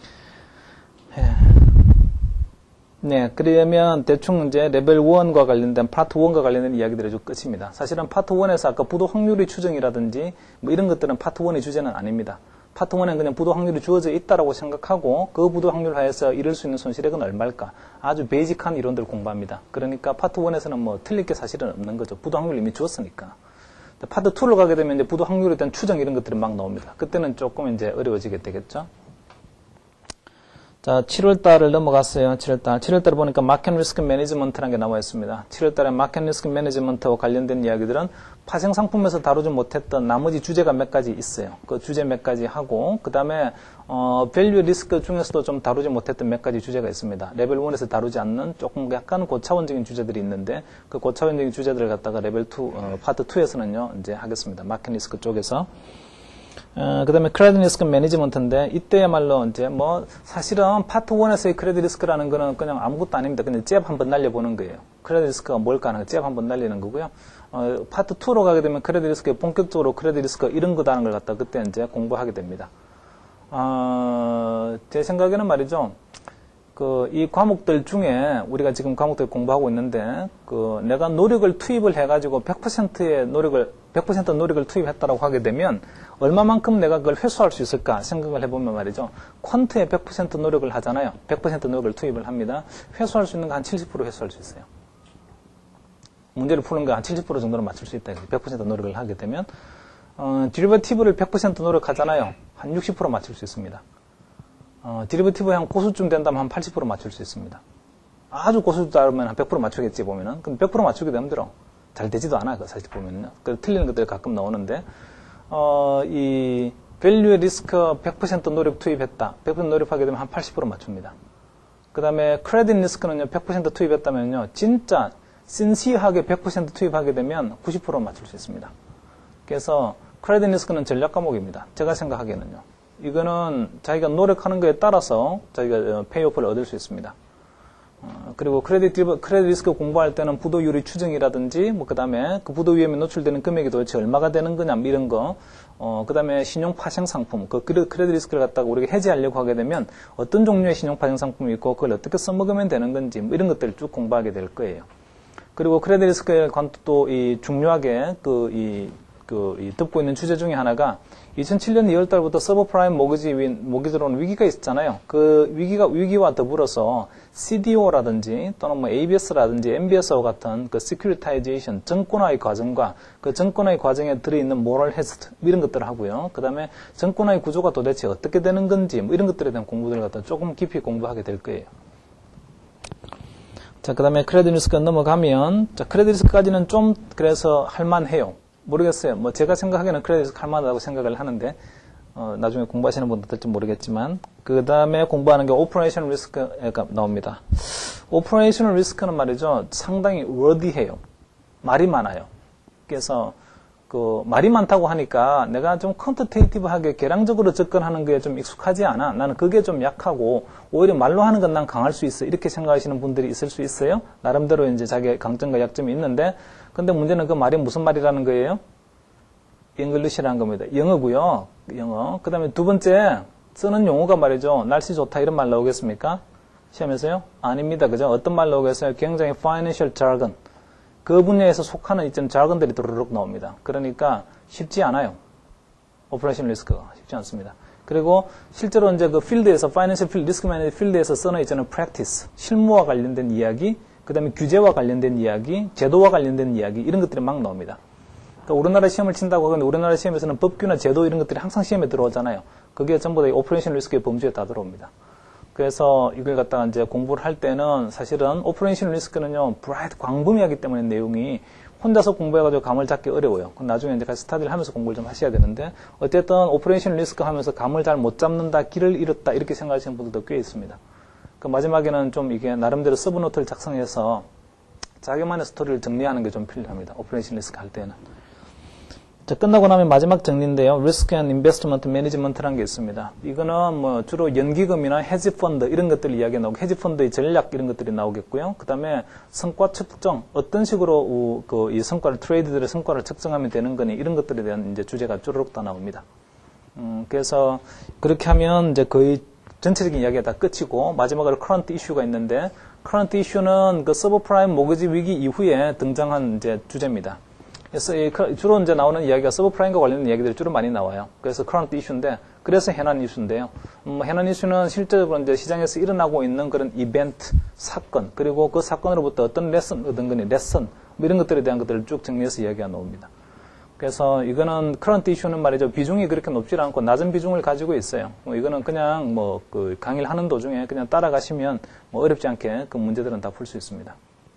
S1: 네, 그러면 대충 이제 레벨 일과 관련된 파트 일과 관련된 이야기들이 좀 끝입니다. 사실은 파트 일에서 아까 부도 확률의 추정이라든지 뭐 이런 것들은 파트 일의 주제는 아닙니다. 파트 일에는 그냥 부도 확률이 주어져 있다라고 생각하고 그 부도 확률 하에서 잃을 수 있는 손실액은 얼마일까? 아주 베이직한 이론들을 공부합니다. 그러니까 파트 일에서는 뭐 틀릴 게 사실은 없는 거죠. 부도 확률을 이미 주었으니까. 파트 이로 가게 되면 이제 부도 확률에 대한 추정 이런 것들이 막 나옵니다. 그때는 조금 이제 어려워지게 되겠죠. 자, 칠월 달을 넘어갔어요. 칠월 달. 칠월 달에 보니까 마켓 리스크 매니지먼트라는 게 나와 있습니다. 칠월 달에 마켓 리스크 매니지먼트와 관련된 이야기들은 파생 상품에서 다루지 못했던 나머지 주제가 몇 가지 있어요. 그 주제 몇 가지 하고, 그 다음에, 어, 밸류 리스크 중에서도 좀 다루지 못했던 몇 가지 주제가 있습니다. 레벨 일에서 다루지 않는 조금 약간 고차원적인 주제들이 있는데, 그 고차원적인 주제들을 갖다가 레벨 이, 어, 파트 이에서는요, 이제 하겠습니다. 마켓 리스크 쪽에서. 어, 그 다음에 크레딧 리스크 매니지먼트인데 이때야말로 이제 뭐 사실은 파트 일에서의 크레딧 리스크라는 거는 그냥 아무것도 아닙니다. 그냥 잽 한번 날려보는 거예요. 크레딧 리스크가 뭘까 하는 거 잽 한번 날리는 거고요. 어, 파트 이로 가게 되면 크레딧 리스크의 본격적으로 크레딧 리스크 이런 거다는 걸 갖다 그때 이제 공부하게 됩니다. 어, 제 생각에는 말이죠. 그, 이 과목들 중에 우리가 지금 과목들 공부하고 있는데, 그, 내가 노력을 투입을 해가지고 백 퍼센트의 노력을, 백 퍼센트 노력을 투입했다라고 하게 되면, 얼마만큼 내가 그걸 회수할 수 있을까 생각을 해보면 말이죠. 퀀트에 백 퍼센트 노력을 하잖아요. 백 퍼센트 노력을 투입을 합니다. 회수할 수 있는 거 한 칠십 퍼센트 회수할 수 있어요. 문제를 푸는 거 한 칠십 퍼센트 정도는 맞출 수 있다. 백 퍼센트 노력을 하게 되면, 어, 디리버티브를 백 퍼센트 노력하잖아요. 한 육십 퍼센트 맞출 수 있습니다. 어, 디리버티브에 한 고수쯤 된다면 한 팔십 퍼센트 맞출 수 있습니다. 아주 고수다면 한 백 퍼센트 맞추겠지, 보면은. 근데 백 퍼센트 맞추기도 힘들어. 잘 되지도 않아, 그 사실 보면요. 그 틀리는 것들이 가끔 나오는데, 어, 이, 밸류의 리스크 백 퍼센트 노력 투입했다. 백 퍼센트 노력하게 되면 한 팔십 퍼센트 맞춥니다. 그 다음에 크레딧 리스크는요, 백 퍼센트 투입했다면요, 진짜, 신시하게 백 퍼센트 투입하게 되면 구십 퍼센트 맞출 수 있습니다. 그래서, 크레딧 리스크는 전략 과목입니다. 제가 생각하기에는요. 이거는 자기가 노력하는 거에 따라서 자기가 페이오프를 얻을 수 있습니다. 어, 그리고 크레딧, 크레딧 리스크 공부할 때는 부도율의 추정이라든지, 뭐, 그 다음에 그 부도 위험에 노출되는 금액이 도대체 얼마가 되는 거냐, 뭐 이런 거, 어, 그 다음에 신용 파생 상품, 그 크레딧 리스크를 갖다가 우리가 해지하려고 하게 되면 어떤 종류의 신용 파생 상품이 있고, 그걸 어떻게 써먹으면 되는 건지, 뭐 이런 것들을 쭉 공부하게 될 거예요. 그리고 크레딧 리스크에 관한 또 이 중요하게 그, 이, 그, 이 듣고 있는 주제 중에 하나가 이천칠 년 이월 달부터 서브프라임 모기지, 모기지로는 위기가 있었잖아요. 그 위기가, 위기와 더불어서 씨디오라든지 또는 뭐 에이비에스라든지 엠비에스와 같은 그 시큐리타이제이션, 정권화의 과정과 그 정권화의 과정에 들어있는 모럴 헤스트, 이런 것들을 하고요. 그 다음에 정권화의 구조가 도대체 어떻게 되는 건지, 뭐 이런 것들에 대한 공부들을 갖다 조금 깊이 공부하게 될 거예요. 자, 그 다음에 크레딧 리스크 넘어가면, 자, 크레딧 리스크까지는 좀 그래서 할만해요. 모르겠어요. 뭐 제가 생각하기에는 크레딧 리스크 할만하다고 생각을 하는데 어, 나중에 공부하시는 분들 될지 모르겠지만 그 다음에 공부하는 게 오퍼레이션 리스크가 나옵니다. 오퍼레이션 리스크는 말이죠. 상당히 워디해요. 말이 많아요. 그래서 그 말이 많다고 하니까 내가 좀 퀀터테이티브하게 계량적으로 접근하는 게 좀 익숙하지 않아. 나는 그게 좀 약하고 오히려 말로 하는 건 난 강할 수 있어. 이렇게 생각하시는 분들이 있을 수 있어요. 나름대로 이제 자기의 강점과 약점이 있는데 근데 문제는 그 말이 무슨 말이라는 거예요? 잉글리시라는 겁니다. 영어고요. 영어. 그 다음에 두 번째 쓰는 용어가 말이죠. 날씨 좋다 이런 말 나오겠습니까? 시험에서요? 아닙니다. 그죠? 어떤 말 나오겠어요? 굉장히 financial jargon. 그 분야에서 속하는 이런 자건들이 도르륵 나옵니다. 그러니까 쉽지 않아요. 오퍼레이션 리스크가 쉽지 않습니다. 그리고 실제로 이제 그 필드에서 파이낸셜 필드, 리스크 매니지 필드에서 써는 있잖아요. practice, 실무와 관련된 이야기, 그다음에 규제와 관련된 이야기, 제도와 관련된 이야기 이런 것들이 막 나옵니다. 그러니까 우리나라 시험을 친다고 하는데 우리나라 시험에서는 법규나 제도 이런 것들이 항상 시험에 들어오잖아요. 그게 전부 다 오퍼레이션 리스크의 범주에 다 들어옵니다. 그래서 이걸 갖다가 이제 공부를 할 때는 사실은 오퍼레이션 리스크는요, 브라이트 광범위하기 때문에 내용이 혼자서 공부해가지고 감을 잡기 어려워요. 그럼 나중에 이제 같이 스타디를 하면서 공부를 좀 하셔야 되는데, 어쨌든 오퍼레이션 리스크 하면서 감을 잘 못 잡는다, 길을 잃었다, 이렇게 생각하시는 분들도 꽤 있습니다. 그 마지막에는 좀 이게 나름대로 서브노트를 작성해서 자기만의 스토리를 정리하는 게 좀 필요합니다. 오퍼레이션 리스크 할 때는. 자, 끝나고 나면 마지막 정리인데요. Risk and Investment Management라는 게 있습니다. 이거는 뭐 주로 연기금이나 헤지펀드 이런 것들 이야기 나오고 헤지펀드의 전략 이런 것들이 나오겠고요. 그 다음에 성과 측정, 어떤 식으로 그 이 성과를 트레이드들의 성과를 측정하면 되는 거니 이런 것들에 대한 이제 주제가 쭈르륵 다 나옵니다. 음, 그래서 그렇게 하면 이제 거의 전체적인 이야기가 다 끝이고 마지막으로 current issue가 있는데 current issue는 그 서브프라임 모기지 위기 이후에 등장한 이제 주제입니다. 그래서 주로 이제 나오는 이야기가 서브프라임과 관련된 이야기들이 주로 많이 나와요. 그래서 current issue인데, 그래서 해난 이슈인데요. 음, 해난 이슈는 실제로 이제 시장에서 일어나고 있는 그런 이벤트, 사건, 그리고 그 사건으로부터 어떤 레슨 얻은 거니, 레슨, 뭐 이런 것들에 대한 것들을 쭉 정리해서 이야기가 나옵니다. 그래서 이거는 current issue는 말이죠. 비중이 그렇게 높지 않고 낮은 비중을 가지고 있어요. 뭐 이거는 그냥 뭐 그 강의를 하는 도중에 그냥 따라가시면 뭐 어렵지 않게 그 문제들은 다 풀 수 있습니다.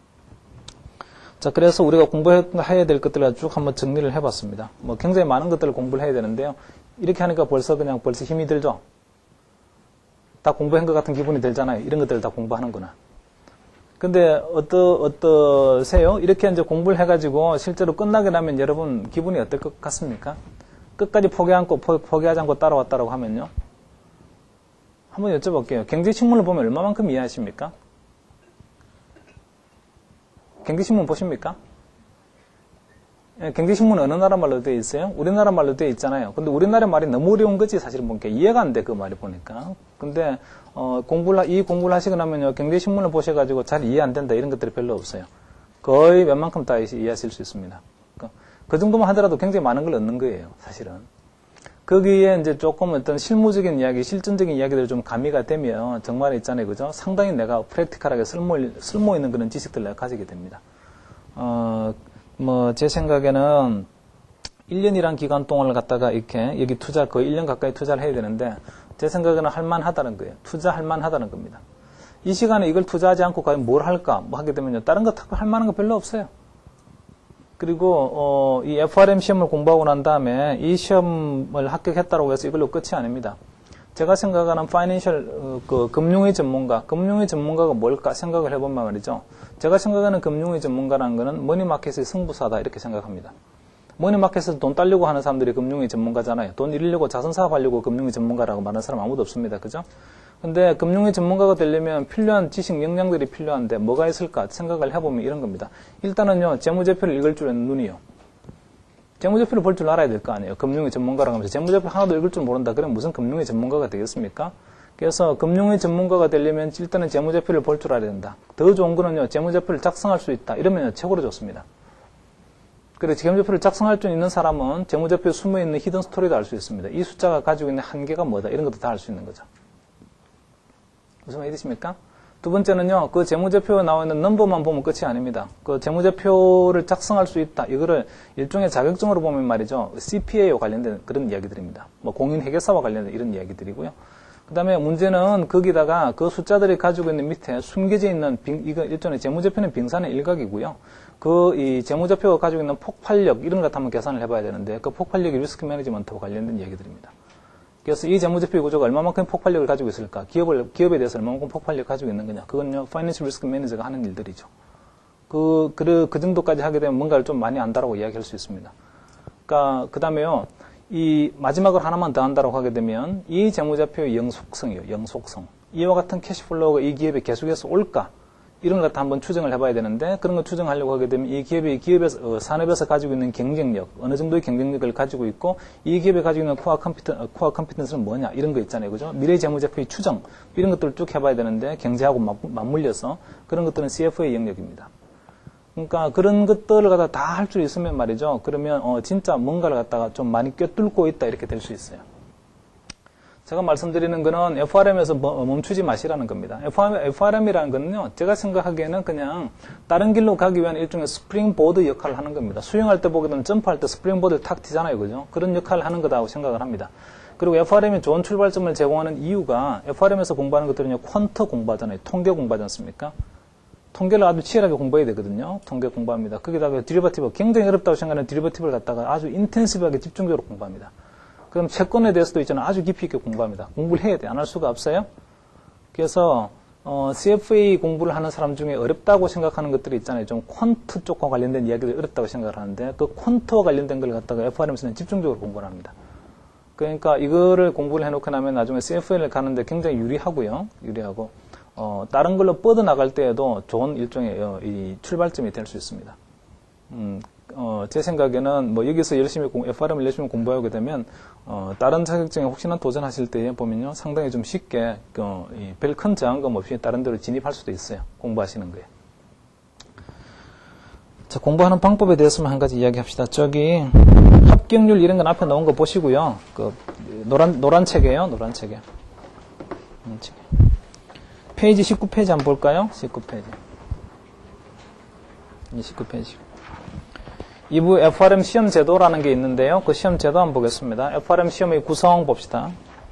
S1: 자, 그래서 우리가 공부해야 될 것들을 쭉 한번 정리를 해봤습니다. 뭐 굉장히 많은 것들을 공부를 해야 되는데요. 이렇게 하니까 벌써 그냥 벌써 힘이 들죠. 다 공부한 것 같은 기분이 들잖아요. 이런 것들을 다 공부하는구나. 근데 어떠 어떠세요? 이렇게 이제 공부를 해가지고 실제로 끝나게 되면 여러분 기분이 어떨 것 같습니까? 끝까지 포기 않고 포, 포기하지 않고 따라왔다라고 하면요. 한번 여쭤볼게요. 경제신문을 보면 얼마만큼 이해하십니까? 경제신문 보십니까? 예, 경제신문은 어느 나라 말로 되어 있어요? 우리나라 말로 되어 있잖아요. 근데 우리나라 말이 너무 어려운 거지 사실은 보니까 이해가 안 돼, 그 말이 보니까. 근데 어, 공부를 이 공부를 하시고 나면요, 경제신문을 보셔가지고 잘 이해 안 된다 이런 것들이 별로 없어요. 거의 웬만큼 다 이해하실 수 있습니다. 그러니까 그 정도만 하더라도 굉장히 많은 걸 얻는 거예요, 사실은. 거기에 이제 조금 어떤 실무적인 이야기, 실전적인 이야기들이 좀 가미가 되면 정말 있잖아요, 그죠? 상당히 내가 프랙티컬하게 쓸모, 쓸모 있는 그런 지식들을 내가 가지게 됩니다. 어, 뭐, 제 생각에는 일 년이란 기간 동안을 갖다가 이렇게 여기 투자, 거의 일 년 가까이 투자를 해야 되는데, 제 생각에는 할만하다는 거예요. 투자할 만하다는 겁니다. 이 시간에 이걸 투자하지 않고 과연 뭘 할까? 뭐 하게 되면요, 다른 거 할 만한 거 별로 없어요. 그리고 어, 이 에프알엠 시험을 공부하고 난 다음에 이 시험을 합격했다고 해서 이걸로 끝이 아닙니다. 제가 생각하는 파이낸셜 어, 그 금융의 전문가, 금융의 전문가가 뭘까 생각을 해보면 말이죠. 제가 생각하는 금융의 전문가라는 거는 머니마켓의 승부사다 이렇게 생각합니다. 머니마켓에서 돈 따려고 하는 사람들이 금융의 전문가잖아요. 돈 잃으려고 자선사업 하려고 금융의 전문가라고 말하는 사람 아무도 없습니다. 그죠? 근데 금융의 전문가가 되려면 필요한 지식, 역량들이 필요한데 뭐가 있을까 생각을 해보면 이런 겁니다. 일단은요, 재무제표를 읽을 줄 아는 눈이요. 재무제표를 볼 줄 알아야 될 거 아니에요. 금융의 전문가라고 하면서 재무제표 하나도 읽을 줄 모른다. 그러면 무슨 금융의 전문가가 되겠습니까? 그래서 금융의 전문가가 되려면 일단은 재무제표를 볼 줄 알아야 된다. 더 좋은 거는요, 재무제표를 작성할 수 있다. 이러면 최고로 좋습니다. 그래, 재무제표를 작성할 수 있는 사람은 재무제표에 숨어있는 히든 스토리도 알 수 있습니다. 이 숫자가 가지고 있는 한계가 뭐다. 이런 것도 다 알 수 있는 거죠. 무슨 말이 되십니까? 두 번째는요, 그 재무제표에 나와 있는 넘버만 보면 끝이 아닙니다. 그 재무제표를 작성할 수 있다. 이거를 일종의 자격증으로 보면 말이죠. 씨피에이와 관련된 그런 이야기들입니다. 뭐 공인회계사와 관련된 이런 이야기들이고요. 그 다음에 문제는 거기다가 그 숫자들이 가지고 있는 밑에 숨겨져 있는 빙, 이거 일종의 재무제표는 빙산의 일각이고요. 그 이 재무제표가 가지고 있는 폭발력 이런 것 한번 계산을 해봐야 되는데 그 폭발력이 리스크 매니지먼트와 관련된 이야기들입니다. 그래서 이 재무제표 구조가 얼마만큼 폭발력을 가지고 있을까? 기업을, 기업에 대해서 얼마만큼 폭발력을 가지고 있는 거냐? 그건요, 파이낸셜 리스크 매니저가 하는 일들이죠. 그, 그, 그 정도까지 하게 되면 뭔가를 좀 많이 안다라고 이야기할 수 있습니다. 그러니까, 그 다음에요, 이 마지막으로 하나만 더 한다라고 하게 되면 이 재무제표의 영속성이요, 영속성. 이와 같은 캐시플로우가 이 기업에 계속해서 올까? 이런 것 한번 추정을 해봐야 되는데 그런 거 추정하려고 하게 되면 이 기업이 기업에서 어, 산업에서 가지고 있는 경쟁력 어느 정도의 경쟁력을 가지고 있고 이 기업이 가지고 있는 코어 컴피턴 코어 컴피턴스는 뭐냐 이런 거 있잖아요, 그죠? 미래 재무제표의 추정 이런 것들을 쭉 해봐야 되는데 경제하고 맞물려서 그런 것들은 씨에프오의 영역입니다. 그러니까 그런 것들을 갖다 다 할 수 있으면 말이죠. 그러면 어, 진짜 뭔가를 갖다가 좀 많이 꿰뚫고 있다 이렇게 될 수 있어요. 제가 말씀드리는 거는 에프알엠에서 멈추지 마시라는 겁니다. 에프알엠이라는 거는요, 제가 생각하기에는 그냥 다른 길로 가기 위한 일종의 스프링보드 역할을 하는 겁니다. 수영할 때 보게 되면 점프할 때 스프링보드를 탁 튀잖아요, 그죠? 그런 역할을 하는 거다고 생각을 합니다. 그리고 에프알엠이 좋은 출발점을 제공하는 이유가 에프알엠에서 공부하는 것들은요, 퀀터 공부하잖아요. 통계 공부하지 않습니까? 통계를 아주 치열하게 공부해야 되거든요. 통계 공부합니다. 거기다가 디리버티브, 굉장히 어렵다고 생각하는 디리버티브를 갖다가 아주 인텐시브하게 집중적으로 공부합니다. 그럼 채권에 대해서도 있잖아요. 아주 깊이 있게 공부합니다. 공부를 해야 돼. 안 할 수가 없어요. 그래서 어, 씨에프에이 공부를 하는 사람 중에 어렵다고 생각하는 것들이 있잖아요. 좀 퀀트 쪽과 관련된 이야기들이 어렵다고 생각을 하는데 그 퀀트와 관련된 걸 갖다가 에프알엠에서는 집중적으로 공부를 합니다. 그러니까 이거를 공부를 해놓고 나면 나중에 씨에프에이를 가는데 굉장히 유리하고요. 유리하고 어, 다른 걸로 뻗어나갈 때에도 좋은 일종의 어, 이 출발점이 될 수 있습니다. 음, 어, 제 생각에는 뭐 여기서 열심히 공, 에프알엠을 열심히 공부하게 되면 어, 다른 자격증에 혹시나 도전하실 때 보면요 상당히 좀 쉽게 어, 별 큰 저항감 없이 다른 데로 진입할 수도 있어요. 공부하시는 거에. 자, 공부하는 방법에 대해서만 한 가지 이야기합시다. 저기 합격률 이런 건 앞에 나온 거 보시고요. 그 노란 노란 책이에요. 노란 책에. 노란 책에. 페이지 십구 페이지 한번 볼까요? 십구 페이지. 이 십구 페이지. 이 부 에프알엠 시험 제도라는 게 있는데요. 그 시험 제도 한번 보겠습니다. 에프알엠 시험의 구성 봅시다.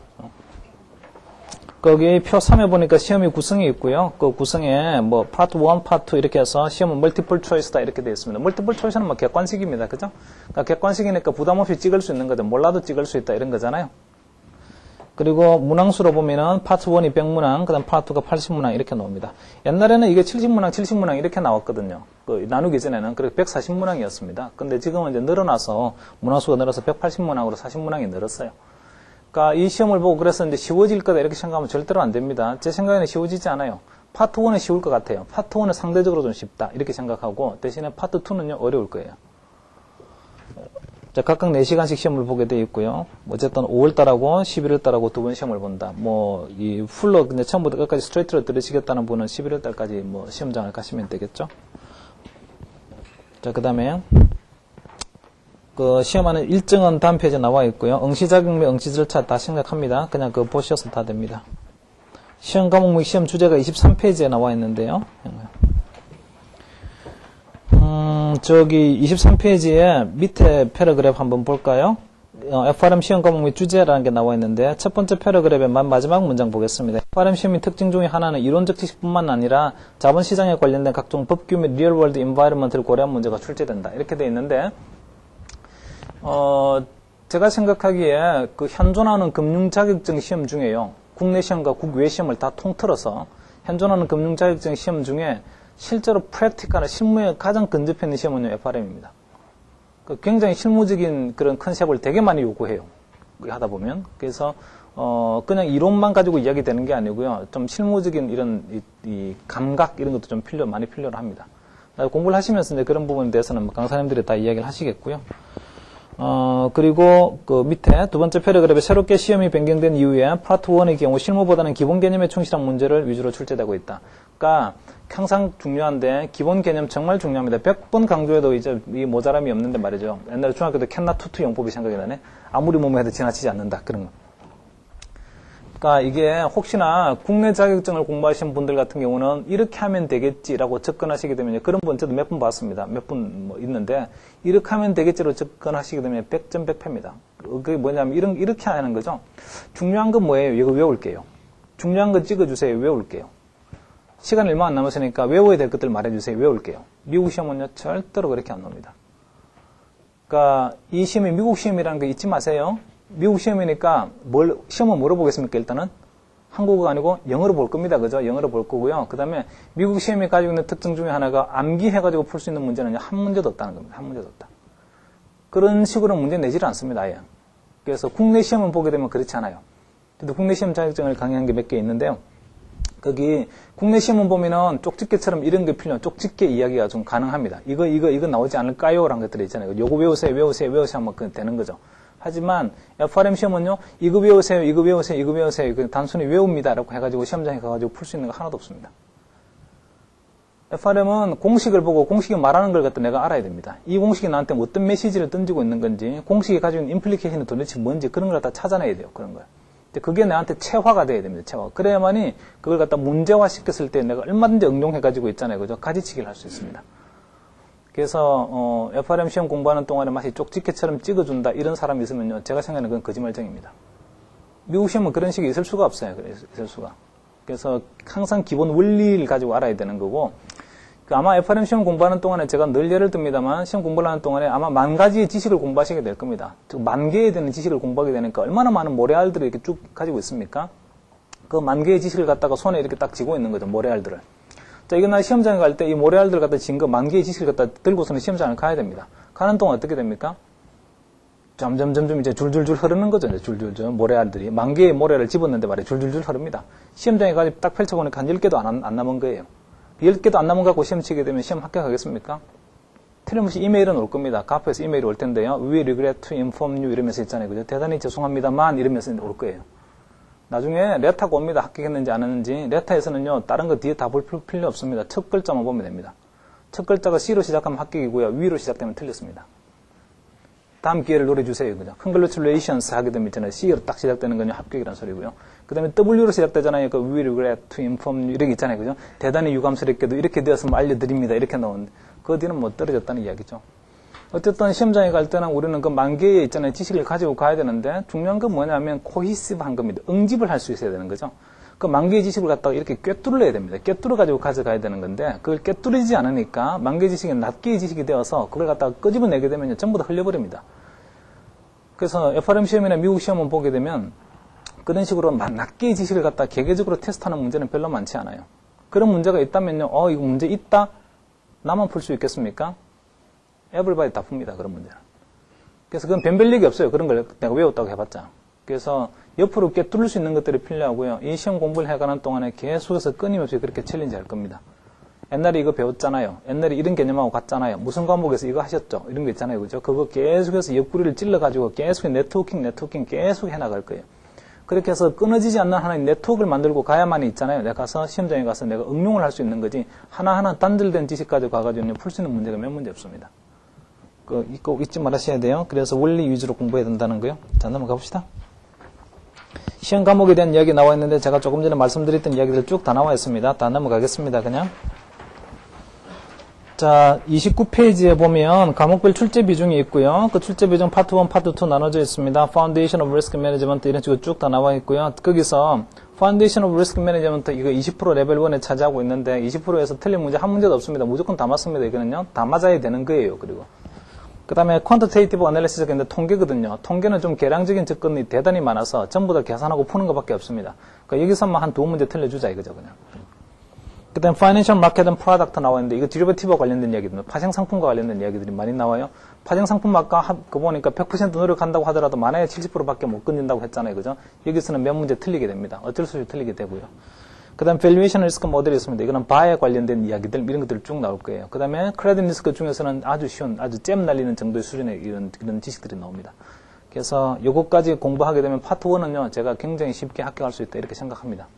S1: 거기 표 삼에 보니까 시험이 구성이 있고요. 그 구성에 뭐 파트 일, 파트 이 이렇게 해서 시험은 멀티플 초이스다 이렇게 되어 있습니다. 멀티플 초이스는 뭐 객관식입니다. 그죠? 그러니까 객관식이니까 부담 없이 찍을 수 있는 거죠. 몰라도 찍을 수 있다 이런 거잖아요. 그리고 문항수로 보면은 파트 일이 백 문항, 그 다음 파트 이가 팔십 문항 이렇게 나옵니다. 옛날에는 이게 칠십 문항, 칠십 문항 이렇게 나왔거든요. 그 나누기 전에는 그래서 백사십 문항이었습니다. 근데 지금은 이제 늘어나서 문항수가 늘어서 백팔십 문항으로 사십 문항이 늘었어요. 그러니까 이 시험을 보고 그래서 이제 쉬워질 거다 이렇게 생각하면 절대로 안 됩니다. 제 생각에는 쉬워지지 않아요. 파트 일은 쉬울 것 같아요. 파트 일은 상대적으로 좀 쉽다 이렇게 생각하고 대신에 파트 이는요 어려울 거예요. 자, 각각 네 시간씩 시험을 보게 되어 있고요. 어쨌든 오월달하고 십일월달하고 두 번 시험을 본다. 뭐, 이 풀로 근데 처음부터 끝까지 스트레이트로 들으시겠다는 분은 십일월달까지 뭐 시험장을 가시면 되겠죠. 자, 그 다음에 그 시험하는 일정은 다음 페이지에 나와 있고요. 응시 자격 및 응시 절차 다 생략합니다. 그냥 그거 보셔서 다 됩니다. 시험 과목 및 시험 주제가 이십삼 페이지에 나와 있는데요. 음, 저기 이십삼 페이지에 밑에 패러그래프 한번 볼까요? 어, 에프알엠 시험 과목 및 주제라는 게 나와 있는데 첫 번째 패러그래프의 마지막 문장 보겠습니다. 에프알엠 시험의 특징 중에 하나는 이론적 지식뿐만 아니라 자본시장에 관련된 각종 법규 및 리얼월드 인바이러먼트를 고려한 문제가 출제된다. 이렇게 되어 있는데 어, 제가 생각하기에 그 현존하는 금융 자격증 시험 중에요. 국내 시험과 국외 시험을 다 통틀어서 현존하는 금융 자격증 시험 중에 실제로 프랙티컬한 실무에 가장 근접해 있는 시험은요, 에프알엠입니다. 굉장히 실무적인 그런 컨셉을 되게 많이 요구해요. 하다 보면. 그래서, 어, 그냥 이론만 가지고 이야기되는 게 아니고요. 좀 실무적인 이런, 이, 이 감각, 이런 것도 좀 필요, 많이 필요로 합니다. 공부를 하시면서 이제 그런 부분에 대해서는 강사님들이 다 이야기를 하시겠고요. 어, 그리고 그 밑에 두 번째 패러그래프에 새롭게 시험이 변경된 이후에 파트 일의 경우 실무보다는 기본 개념에 충실한 문제를 위주로 출제되고 있다. 그러니까 항상 중요한데 기본 개념 정말 중요합니다. 백 번 강조해도 이제 이 모자람이 없는데 말이죠. 옛날에 중학교 때 캔나 투투 영법이 생각이 나네. 아무리 몸에 해도 지나치지 않는다. 그런 거. 그러니까 이게 혹시나 국내 자격증을 공부하시는 분들 같은 경우는 이렇게 하면 되겠지라고 접근하시게 되면 그런 분 저도 몇 분 봤습니다. 몇 분 뭐 있는데 이렇게 하면 되겠지로 접근하시게 되면 백 점 백 패입니다. 그게 뭐냐면 이런 이렇게 하는 거죠. 중요한 건 뭐예요? 이거 외울게요. 중요한 거 찍어주세요. 외울게요. 시간 얼마 안 남았으니까 외워야 될 것들 말해주세요. 외울게요. 미국 시험은요 절대로 그렇게 안 나옵니다. 그러니까 이 시험이 미국 시험이라는 거 잊지 마세요. 미국 시험이니까 뭘 시험은 뭐로 보겠습니까? 일단은 한국어가 아니고 영어로 볼 겁니다. 그죠? 영어로 볼 거고요. 그 다음에 미국 시험이 가지고 있는 특징 중에 하나가 암기해가지고 풀 수 있는 문제는 한 문제도 없다는 겁니다. 한 문제도 없다. 그런 식으로 문제 내지를 않습니다. 아예. 그래서 국내 시험은 보게 되면 그렇지 않아요. 근데 국내 시험 자격증을 강의한 게 몇 개 있는데요. 거기 국내 시험은 보면은 쪽집게처럼 이런 게 필요한 쪽집게 이야기가 좀 가능합니다. 이거 이거 이거 나오지 않을까요? 라는 것들이 있잖아요. 요거 외우세요, 외우세요, 외우세요 하면 그 되는 거죠. 하지만 에프알엠 시험은요, 이거 외우세요, 이거 외우세요, 이거 외우세요. 그냥 단순히 외웁니다라고 해가지고 시험장에 가가지고 풀 수 있는 거 하나도 없습니다. 에프알엠은 공식을 보고 공식이 말하는 걸 갖다 내가 알아야 됩니다. 이 공식이 나한테 어떤 메시지를 던지고 있는 건지, 공식이 가지고 있는 임플리케이션이 도대체 뭔지 그런 걸 갖다 찾아내야 돼요. 그런 거예요. 그게 나한테 체화가 돼야 됩니다. 체화. 그래야만이 그걸 갖다 문제화 시켰을 때 내가 얼마든지 응용해가지고 있잖아요. 그죠? 가지치기를 할 수 있습니다. 그래서 어, 에프알엠 시험 공부하는 동안에 마치 쪽집게처럼 찍어준다 이런 사람이 있으면요. 제가 생각하는 건 거짓말쟁입니다. 미국 시험은 그런 식이 있을 수가 없어요. 있을 수가. 그래서 항상 기본 원리를 가지고 알아야 되는 거고 아마 에프알엠 시험 공부하는 동안에 제가 늘 예를 듭니다만 시험 공부를 하는 동안에 아마 만 가지의 지식을 공부하시게 될 겁니다. 즉 만 개에 되는 지식을 공부하게 되니까 얼마나 많은 모래알들을 이렇게 쭉 가지고 있습니까? 그 만 개의 지식을 갖다가 손에 이렇게 딱 쥐고 있는 거죠. 모래알들을. 자, 이거 나 시험장에 갈 때 이 모래알들을 갖다 쥔 거 만 개의 지식을 갖다 들고서는 시험장을 가야 됩니다. 가는 동안 어떻게 됩니까? 점점 점점 이제 줄줄줄 흐르는 거죠. 이제 줄줄줄 모래알들이 만 개의 모래를 집었는데 말이에요. 줄줄줄 흐릅니다. 시험장에 가서 딱 펼쳐보니까 한 열 개도 안, 안 남은 거예요. 열 개도 안 남은 거 갖고 시험 치게 되면 시험 합격하겠습니까? 틀림없이 이메일은 올 겁니다. 카페에서 이메일이 올 텐데요. We regret to inform you 이러면서 있잖아요. 그죠? 대단히 죄송합니다만 이러면서 올 거예요. 나중에 레타가 옵니다. 합격했는지 안 했는지. 레타에서는요. 다른 거 뒤에 다 볼 필요 없습니다. 첫 글자만 보면 됩니다. 첫 글자가 C로 시작하면 합격이고요. V로 시작되면 틀렸습니다. 다음 기회를 노려주세요. 그죠? Congratulations 하게 되면 있잖아요. C로 딱 시작되는 건 합격이라는 소리고요. 그 다음에 W로 시작되잖아요. 그 We regret to inform you 이런 게 있잖아요. 그죠? 대단히 유감스럽게도 이렇게 되었으면 알려드립니다. 이렇게 나오는데 그 뒤는 뭐 떨어졌다는 이야기죠. 어쨌든 시험장에 갈 때는 우리는 그 만 개의 있잖아요. 지식을 가지고 가야 되는데 중요한 건 뭐냐면 코히시브한 겁니다. 응집을 할 수 있어야 되는 거죠. 그 만 개의 지식을 갖다가 이렇게 꿰뚫어야 됩니다. 꿰뚫어 가지고 가져가야 되는 건데 그걸 꿰뚫이지 않으니까 만 개의 지식이 낱 개의 지식이 되어서 그걸 갖다가 끄집어내게 되면 전부 다 흘려버립니다. 그래서 에프알엠 시험이나 미국 시험을 보게 되면 그런 식으로 낱 개의 지식을 갖다가 개개적으로 테스트하는 문제는 별로 많지 않아요. 그런 문제가 있다면요. 어, 이거 문제 있다? 나만 풀 수 있겠습니까? 에브리바디 다 풉니다. 그런 문제는. 그래서 그건 변별력이 없어요. 그런 걸 내가 외웠다고 해봤자. 그래서 옆으로 꿰뚫을 수 있는 것들이 필요하고요. 이 시험 공부를 해가는 동안에 계속해서 끊임없이 그렇게 챌린지 할 겁니다. 옛날에 이거 배웠잖아요. 옛날에 이런 개념하고 같잖아요. 무슨 과목에서 이거 하셨죠? 이런 거 있잖아요. 그죠? 그거 계속해서 옆구리를 찔러가지고 계속 네트워킹, 네트워킹 계속 해나갈 거예요. 그렇게 해서 끊어지지 않는 하나의 네트워크를 만들고 가야만이 있잖아요. 내가 가서 시험장에 가서 내가 응용을 할 수 있는 거지 하나하나 단절된 지식 가지고 가가지고 풀 수 있는 문제가 몇 문제 없습니다. 꼭 잊지 말으셔야 돼요. 그래서 원리 위주로 공부해야 된다는 거요. 자, 넘어가 봅시다. 시험 과목에 대한 이야기 나와 있는데 제가 조금 전에 말씀드렸던 이야기들 쭉 다 나와 있습니다. 다 넘어가겠습니다. 그냥. 자, 이십구 페이지에 보면 과목별 출제 비중이 있고요. 그 출제 비중 파트 일, 파트 이 나눠져 있습니다. Foundation of Risk Management 이런 식으로 쭉 다 나와 있고요. 거기서 Foundation of Risk Management 이거 이십 퍼센트 레벨 일에 차지하고 있는데 이십 퍼센트에서 틀린 문제 한 문제도 없습니다. 무조건 다 맞습니다. 이거는요. 다 맞아야 되는 거예요. 그리고 그 다음에 퀀터테이티브 어널리시스가 있는데 통계거든요. 통계는 좀 계량적인 접근이 대단히 많아서 전부 다 계산하고 푸는 것밖에 없습니다. 그러니까 여기서만 한 두 문제 틀려주자 이거죠. 그냥. 그 다음에 Financial Market and Product 나와 있는데 이거 디리버티브와 관련된 이야기입니다. 파생상품과 관련된 이야기들이 많이 나와요. 파생상품 아까 그 보니까 백 퍼센트 노력한다고 하더라도 만약에 칠십 퍼센트밖에 못 끊는다고 했잖아요. 그죠? 여기서는 몇 문제 틀리게 됩니다. 어쩔 수 없이 틀리게 되고요. 그 다음에 Valuation Risk 모델이 있습니다. 이거는 바에 관련된 이야기들 이런 것들이 쭉 나올 거예요. 그 다음에 Credit Risk 중에서는 아주 쉬운 아주 잼 날리는 정도의 수준의 이런, 이런 지식들이 나옵니다. 그래서 요것까지 공부하게 되면 파트 일은요. 제가 굉장히 쉽게 합격할 수 있다 이렇게 생각합니다.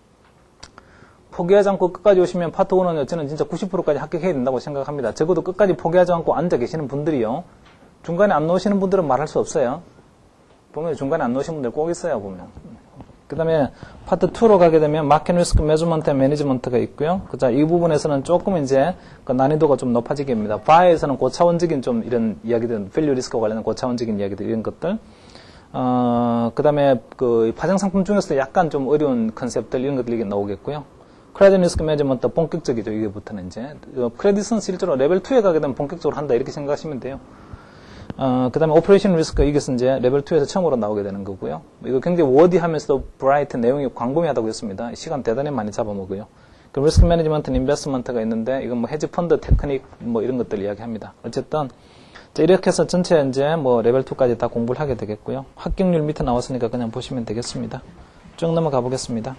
S1: 포기하지 않고 끝까지 오시면 파트 일은요. 저는 진짜 구십 퍼센트까지 합격해야 된다고 생각합니다. 적어도 끝까지 포기하지 않고 앉아 계시는 분들이요. 중간에 안 놓으시는 분들은 말할 수 없어요. 보면 중간에 안 놓으신 분들 꼭 있어요. 보면. 그 다음에 파트 이로 가게 되면 마켓 리스크 매니지먼트 매니지먼트가 있고요. 그자 이 부분에서는 조금 이제 그 난이도가 좀 높아지게 됩니다. 바에서는 고차원적인 좀 이런 이야기들, 밸류 리스크와 관련된 고차원적인 이야기들 이런 것들. 어, 그 다음에 그 파생 상품 중에서 약간 좀 어려운 컨셉들 이런 것들이 나오겠고요. 크레딧 리스크 매니지먼트 본격적이죠. 이게부터는 이제 크레딧은 실제로 레벨 이에 가게 되면 본격적으로 한다 이렇게 생각하시면 돼요. 어, 그 다음에 오퍼레이션 리스크 이것은 이제 레벨 이에서 처음으로 나오게 되는 거고요. 이거 굉장히 워디하면서도 브라이트 내용이 광범위하다고 했습니다. 시간 대단히 많이 잡아먹어요. 그 리스크 매니지먼트 인베스트먼트가 있는데 이건 뭐 헤지 펀드 테크닉 뭐 이런 것들 이야기합니다. 어쨌든 자, 이렇게 해서 전체 이제 뭐 레벨 이까지 다 공부를 하게 되겠고요. 합격률 밑에 나왔으니까 그냥 보시면 되겠습니다. 쭉 넘어가 보겠습니다.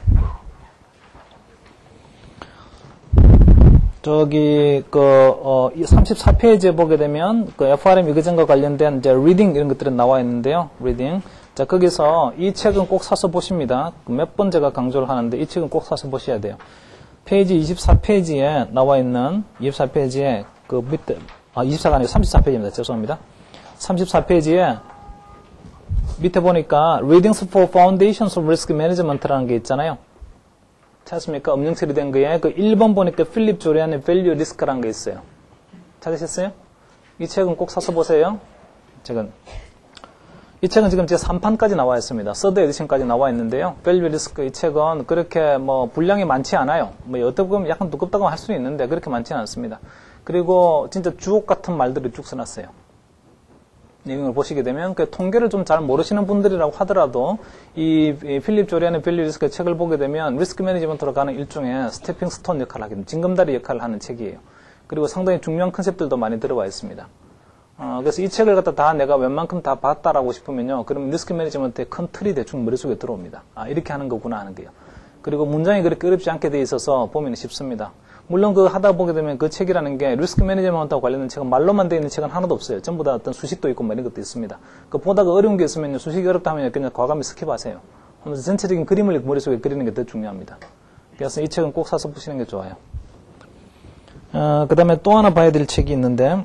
S1: 저기, 그, 어, 삼십사 페이지에 보게 되면, 그 에프알엠 이거전과 관련된 이제 리딩 이런 것들은 나와 있는데요. 리딩. 자, 거기서 이 책은 꼭 사서 보십니다. 몇 번 제가 강조를 하는데 이 책은 꼭 사서 보셔야 돼요. 페이지 이십사 페이지에 나와 있는, 이십사 페이지에 그 밑에, 아, 이십사가 아니고 삼십사 페이지입니다. 죄송합니다. 삼십사 페이지에 밑에 보니까 Readings for Foundations of Risk Management라는 게 있잖아요. 찾았습니까? 음영 처리된 거에 그 일 번 보니까 필립 조리안의 Value Risk라는 게 있어요. 찾으셨어요? 이 책은 꼭 사서 보세요. 책은 이 책은 지금 제 삼 판까지 나와 있습니다. 서드 에디션까지 나와 있는데요. Value Risk 이 책은 그렇게 뭐 분량이 많지 않아요. 뭐 어떻게 보면 약간 두껍다고 할 수는 있는데 그렇게 많지는 않습니다. 그리고 진짜 주옥 같은 말들을 쭉 써놨어요. 내용을 보시게 되면 그 통계를 좀 잘 모르시는 분들이라고 하더라도 이, 이 필립 조리안의 밸류 리스크 책을 보게 되면 리스크 매니지먼트로 가는 일종의 스태핑 스톤 역할을 하게 됩니다. 징검다리 역할을 하는 책이에요. 그리고 상당히 중요한 컨셉들도 많이 들어와 있습니다. 어, 그래서 이 책을 갖다 다 내가 웬만큼 다 봤다라고 싶으면요. 그럼 리스크 매니지먼트의 큰 틀이 대충 머릿속에 들어옵니다. 아, 이렇게 하는 거구나 하는 게요. 그리고 문장이 그렇게 어렵지 않게 돼 있어서 보면 쉽습니다. 물론 그 하다 보게 되면 그 책이라는 게 리스크 매니지먼트와 관련된 책은 말로만 되어 있는 책은 하나도 없어요. 전부 다 어떤 수식도 있고 뭐 이런 것도 있습니다. 그 보다가 어려운 게 있으면 수식이 어렵다 하면 그냥 과감히 스킵하세요. 하면서 전체적인 그림을 머릿속에 그리는 게 더 중요합니다. 그래서 이 책은 꼭 사서 보시는 게 좋아요. 어, 그 다음에 또 하나 봐야 될 책이 있는데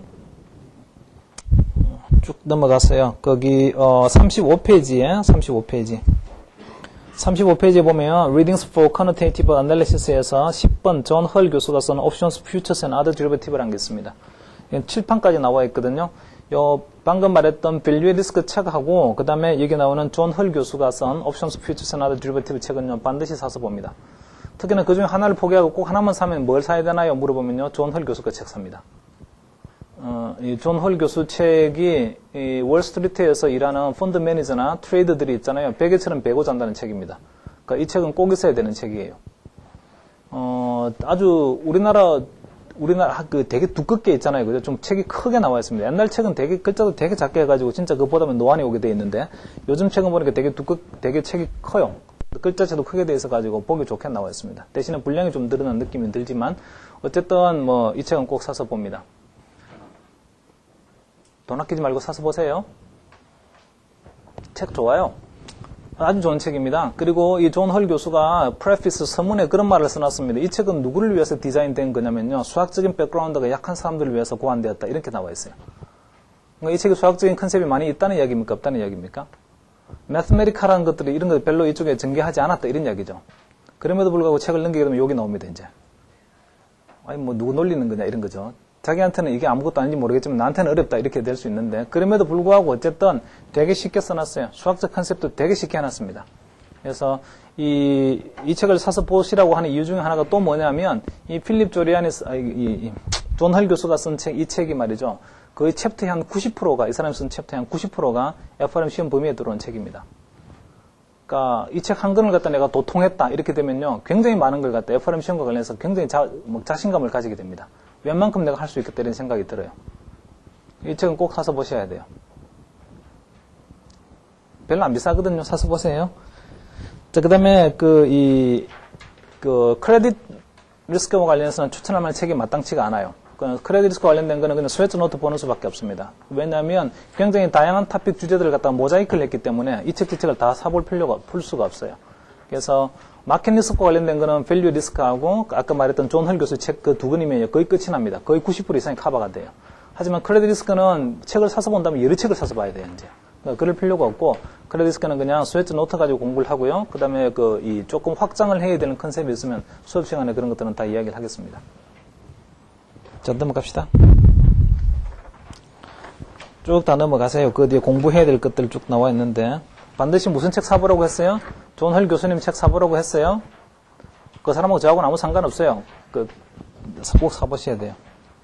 S1: 쭉 넘어갔어요. 거기 어, 삼십오 페이지에 삼십오 페이지 삼십오 페이지에 보면 Readings for Quantitative Analysis에서 십 번 존 헐 교수가 쓴 Options, Futures and Other Derivative라는 게 있습니다. 칠 판까지 나와 있거든요. 요 방금 말했던 밸류의 리스크 책하고 그 다음에 여기 나오는 존 헐 교수가 쓴 Options, Futures and Other Derivative 책은요 반드시 사서 봅니다. 특히나 그 중에 하나를 포기하고 꼭 하나만 사면 뭘 사야 되나요? 물어보면요 존 헐 교수 거 책 삽니다. 어, 이 존 헐 교수 책이 이 월스트리트에서 일하는 펀드 매니저나 트레이더들이 있잖아요. 베개처럼 베고 잔다는 책입니다. 그러니까 이 책은 꼭 있어야 되는 책이에요. 어, 아주 우리나라 우리나라 그 되게 두껍게 있잖아요. 그죠? 좀 책이 크게 나와 있습니다. 옛날 책은 되게 글자도 되게 작게 해가지고 진짜 그보다는 노안이 오게 돼 있는데 요즘 책은 보니까 되게 두껍 되게 책이 커요. 글자체도 크게 돼 있어 가지고 보기 좋게 나와 있습니다. 대신에 분량이 좀 늘어난 느낌이 들지만 어쨌든 뭐 이 책은 꼭 사서 봅니다. 돈 아끼지 말고 사서 보세요. 책 좋아요. 아주 좋은 책입니다. 그리고 이 존 헐 교수가 프레피스 서문에 그런 말을 써놨습니다. 이 책은 누구를 위해서 디자인된 거냐면요. 수학적인 백그라운드가 약한 사람들을 위해서 고안되었다. 이렇게 나와 있어요. 그러니까 이 책에 수학적인 컨셉이 많이 있다는 이야기입니까? 없다는 이야기입니까? 매스메리카라는 것들이 이런 거 별로 이쪽에 전개하지 않았다. 이런 이야기죠. 그럼에도 불구하고 책을 넘기게 되면 욕이 나옵니다. 이제. 아니 뭐 누구 놀리는 거냐 이런 거죠. 자기한테는 이게 아무것도 아닌지 모르겠지만 나한테는 어렵다 이렇게 될 수 있는데 그럼에도 불구하고 어쨌든 되게 쉽게 써놨어요. 수학적 컨셉도 되게 쉽게 해놨습니다. 그래서 이, 이 책을 사서 보시라고 하는 이유 중에 하나가 또 뭐냐면 이 필립 조리안이 아, 이, 이, 존 헐 교수가 쓴 책, 이 책이 말이죠. 거의 챕터의 한 구십 퍼센트가 이 사람이 쓴 챕터의 한 구십 퍼센트가 에프알엠 시험 범위에 들어온 책입니다. 그러니까 이 책 한 권을 갖다 내가 도통했다 이렇게 되면요. 굉장히 많은 걸 갖다 에프알엠 시험과 관련해서 굉장히 자, 뭐 자신감을 가지게 됩니다. 웬만큼 내가 할 수 있겠다 이런 생각이 들어요. 이 책은 꼭 사서 보셔야 돼요. 별로 안 비싸거든요. 사서 보세요. 자, 그 다음에 그, 이, 그, 크레딧 리스크와 관련해서는 추천할 만한 책이 마땅치가 않아요. 그 크레딧 리스크와 관련된 거는 그냥 스웨트 노트 보는 수밖에 없습니다. 왜냐하면 굉장히 다양한 토픽 주제들을 갖다가 모자이크를 했기 때문에 이 책, 이 책을 다 사볼 필요가, 풀 수가 없어요. 그래서 마켓 리스크와 관련된 거는 밸류 리스크하고 아까 말했던 존 헐 교수 책 그 두 권이면 거의 끝이 납니다. 거의 구십 퍼센트 이상이 커버가 돼요. 하지만 크레딧 리스크는 책을 사서 본다면 여러 책을 사서 봐야 돼요, 이제. 그러니까 그럴 필요가 없고, 크레딧 리스크는 그냥 스웨트 노트 가지고 공부를 하고요. 그 다음에 그, 이 조금 확장을 해야 되는 컨셉이 있으면 수업 시간에 그런 것들은 다 이야기를 하겠습니다. 자, 넘어갑시다. 쭉 다 넘어가세요. 그 뒤에 공부해야 될 것들 쭉 나와 있는데, 반드시 무슨 책 사보라고 했어요? 존 헐 교수님 책 사보라고 했어요? 그 사람하고 저하고는 아무 상관없어요. 그, 꼭 사보셔야 돼요.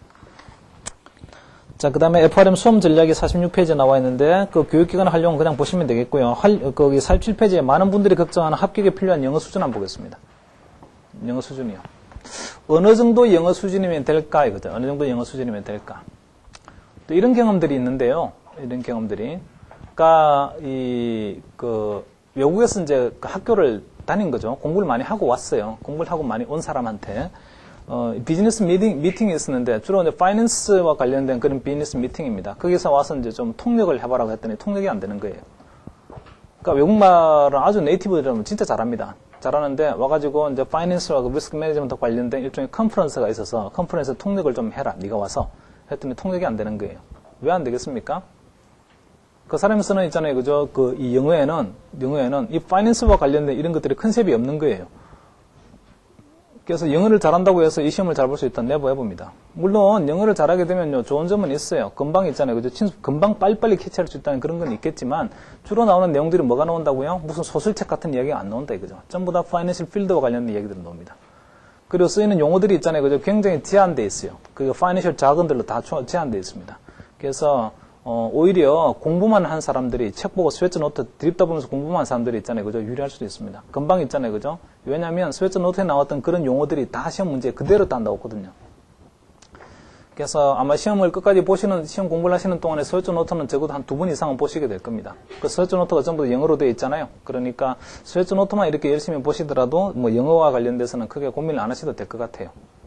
S1: 자, 그 다음에 에프알엠 수험 전략이 사십육 페이지에 나와 있는데, 그 교육기관을 활용은 그냥 보시면 되겠고요. 할, 거기 사십칠 페이지에 많은 분들이 걱정하는 합격에 필요한 영어 수준 한번 보겠습니다. 영어 수준이요. 어느 정도 영어 수준이면 될까? 이거죠. 어느 정도 영어 수준이면 될까? 또 이런 경험들이 있는데요. 이런 경험들이. 그러니까 이 그 외국에서 이제 그 학교를 다닌 거죠. 공부를 많이 하고 왔어요. 공부를 하고 많이 온 사람한테 어, 비즈니스 미팅 미팅이 있었는데 주로 이제 파이낸스와 관련된 그런 비즈니스 미팅입니다. 거기서 와서 이제 좀 통역을 해보라고 했더니 통역이 안 되는 거예요. 그러니까 외국말은 아주 네이티브들은 진짜 잘합니다. 잘하는데 와가지고 이제 파이낸스와 리스크 매니지먼트 관련된 일종의 컨퍼런스가 있어서 컨퍼런스 통역을 좀 해라. 네가 와서 했더니 통역이 안 되는 거예요. 왜 안 되겠습니까? 그 사람이 쓰는 있잖아요. 그죠? 그, 이 영어에는, 영어에는 이 파이낸스와 관련된 이런 것들이 컨셉이 없는 거예요. 그래서 영어를 잘한다고 해서 이 시험을 잘 볼 수 있다. 내버 해봅니다. 물론, 영어를 잘하게 되면요, 좋은 점은 있어요. 금방 있잖아요. 그죠? 친수, 금방 빨리빨리 캐치할 수 있다는 그런 건 있겠지만, 주로 나오는 내용들이 뭐가 나온다고요? 무슨 소설책 같은 이야기가 안 나온다, 이거죠. 전부 다 파이낸셜 필드와 관련된 이야기들이 나옵니다. 그리고 쓰이는 용어들이 있잖아요. 그죠? 굉장히 제한되어 있어요. 그 파이낸셜 자건들로 다 제한되어 있습니다. 그래서, 어, 오히려 공부만 한 사람들이 책 보고 스웨트 노트 드립다 보면서 공부만 한 사람들이 있잖아요. 그죠? 유리할 수도 있습니다. 금방 있잖아요. 그죠? 왜냐하면 스웨트 노트에 나왔던 그런 용어들이 다 시험 문제에 그대로 다 나오거든요. 그래서 아마 시험을 끝까지 보시는, 시험 공부를 하시는 동안에 스웨트 노트는 적어도 한 두 번 이상은 보시게 될 겁니다. 그 스웨트 노트가 전부 영어로 되어 있잖아요. 그러니까 스웨트 노트만 이렇게 열심히 보시더라도 뭐 영어와 관련돼서는 크게 고민을 안 하셔도 될 것 같아요.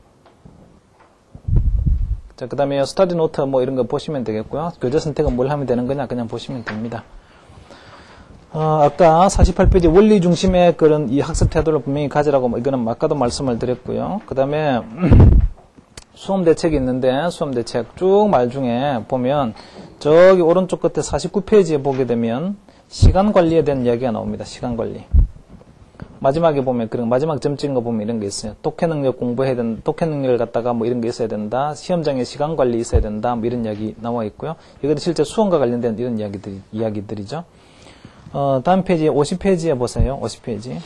S1: 자, 그 다음에 스터디 노트 뭐 이런 거 보시면 되겠고요. 교재 선택은 뭘 하면 되는 거냐 그냥 보시면 됩니다. 어, 아까 사십팔 페이지 원리 중심의 그런 이 학습 태도를 분명히 가지라고 뭐 이거는 아까도 말씀을 드렸고요. 그 다음에 수험 대책이 있는데 수험 대책 쭉 말 중에 보면 저기 오른쪽 끝에 사십구 페이지에 보게 되면 시간 관리에 대한 이야기가 나옵니다. 시간 관리. 마지막에 보면, 그런 마지막 점 찍은 거 보면 이런 게 있어요. 독해 능력 공부해야 된다. 독해 능력을 갖다가 뭐 이런 게 있어야 된다. 시험장에 시간 관리 있어야 된다. 뭐 이런 이야기 나와 있고요. 이것도 실제 수험과 관련된 이런 이야기들이, 이야기들이죠. 어, 다음 페이지, 오십 페이지에 보세요. 오십 페이지.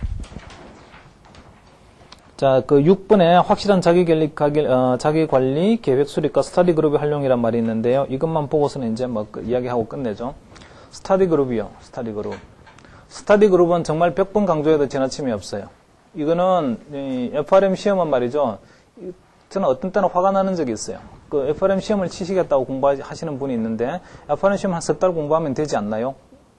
S1: 자, 그 육 번에 확실한 자기 관리, 어, 자기 관리 계획 수립과 스터디 그룹의 활용이란 말이 있는데요. 이것만 보고서는 이제 뭐 그 이야기하고 끝내죠. 스터디 그룹이요. 스터디 그룹. 스터디 그룹은 정말 백 번 강조해도 지나침이 없어요. 이거는 이 에프알엠 시험은 말이죠. 저는 어떤 때는 화가 나는 적이 있어요. 그 에프알엠 시험을 치시겠다고 공부하시는 분이 있는데 에프알엠 시험 한 석 달 공부하면 되지 않나요?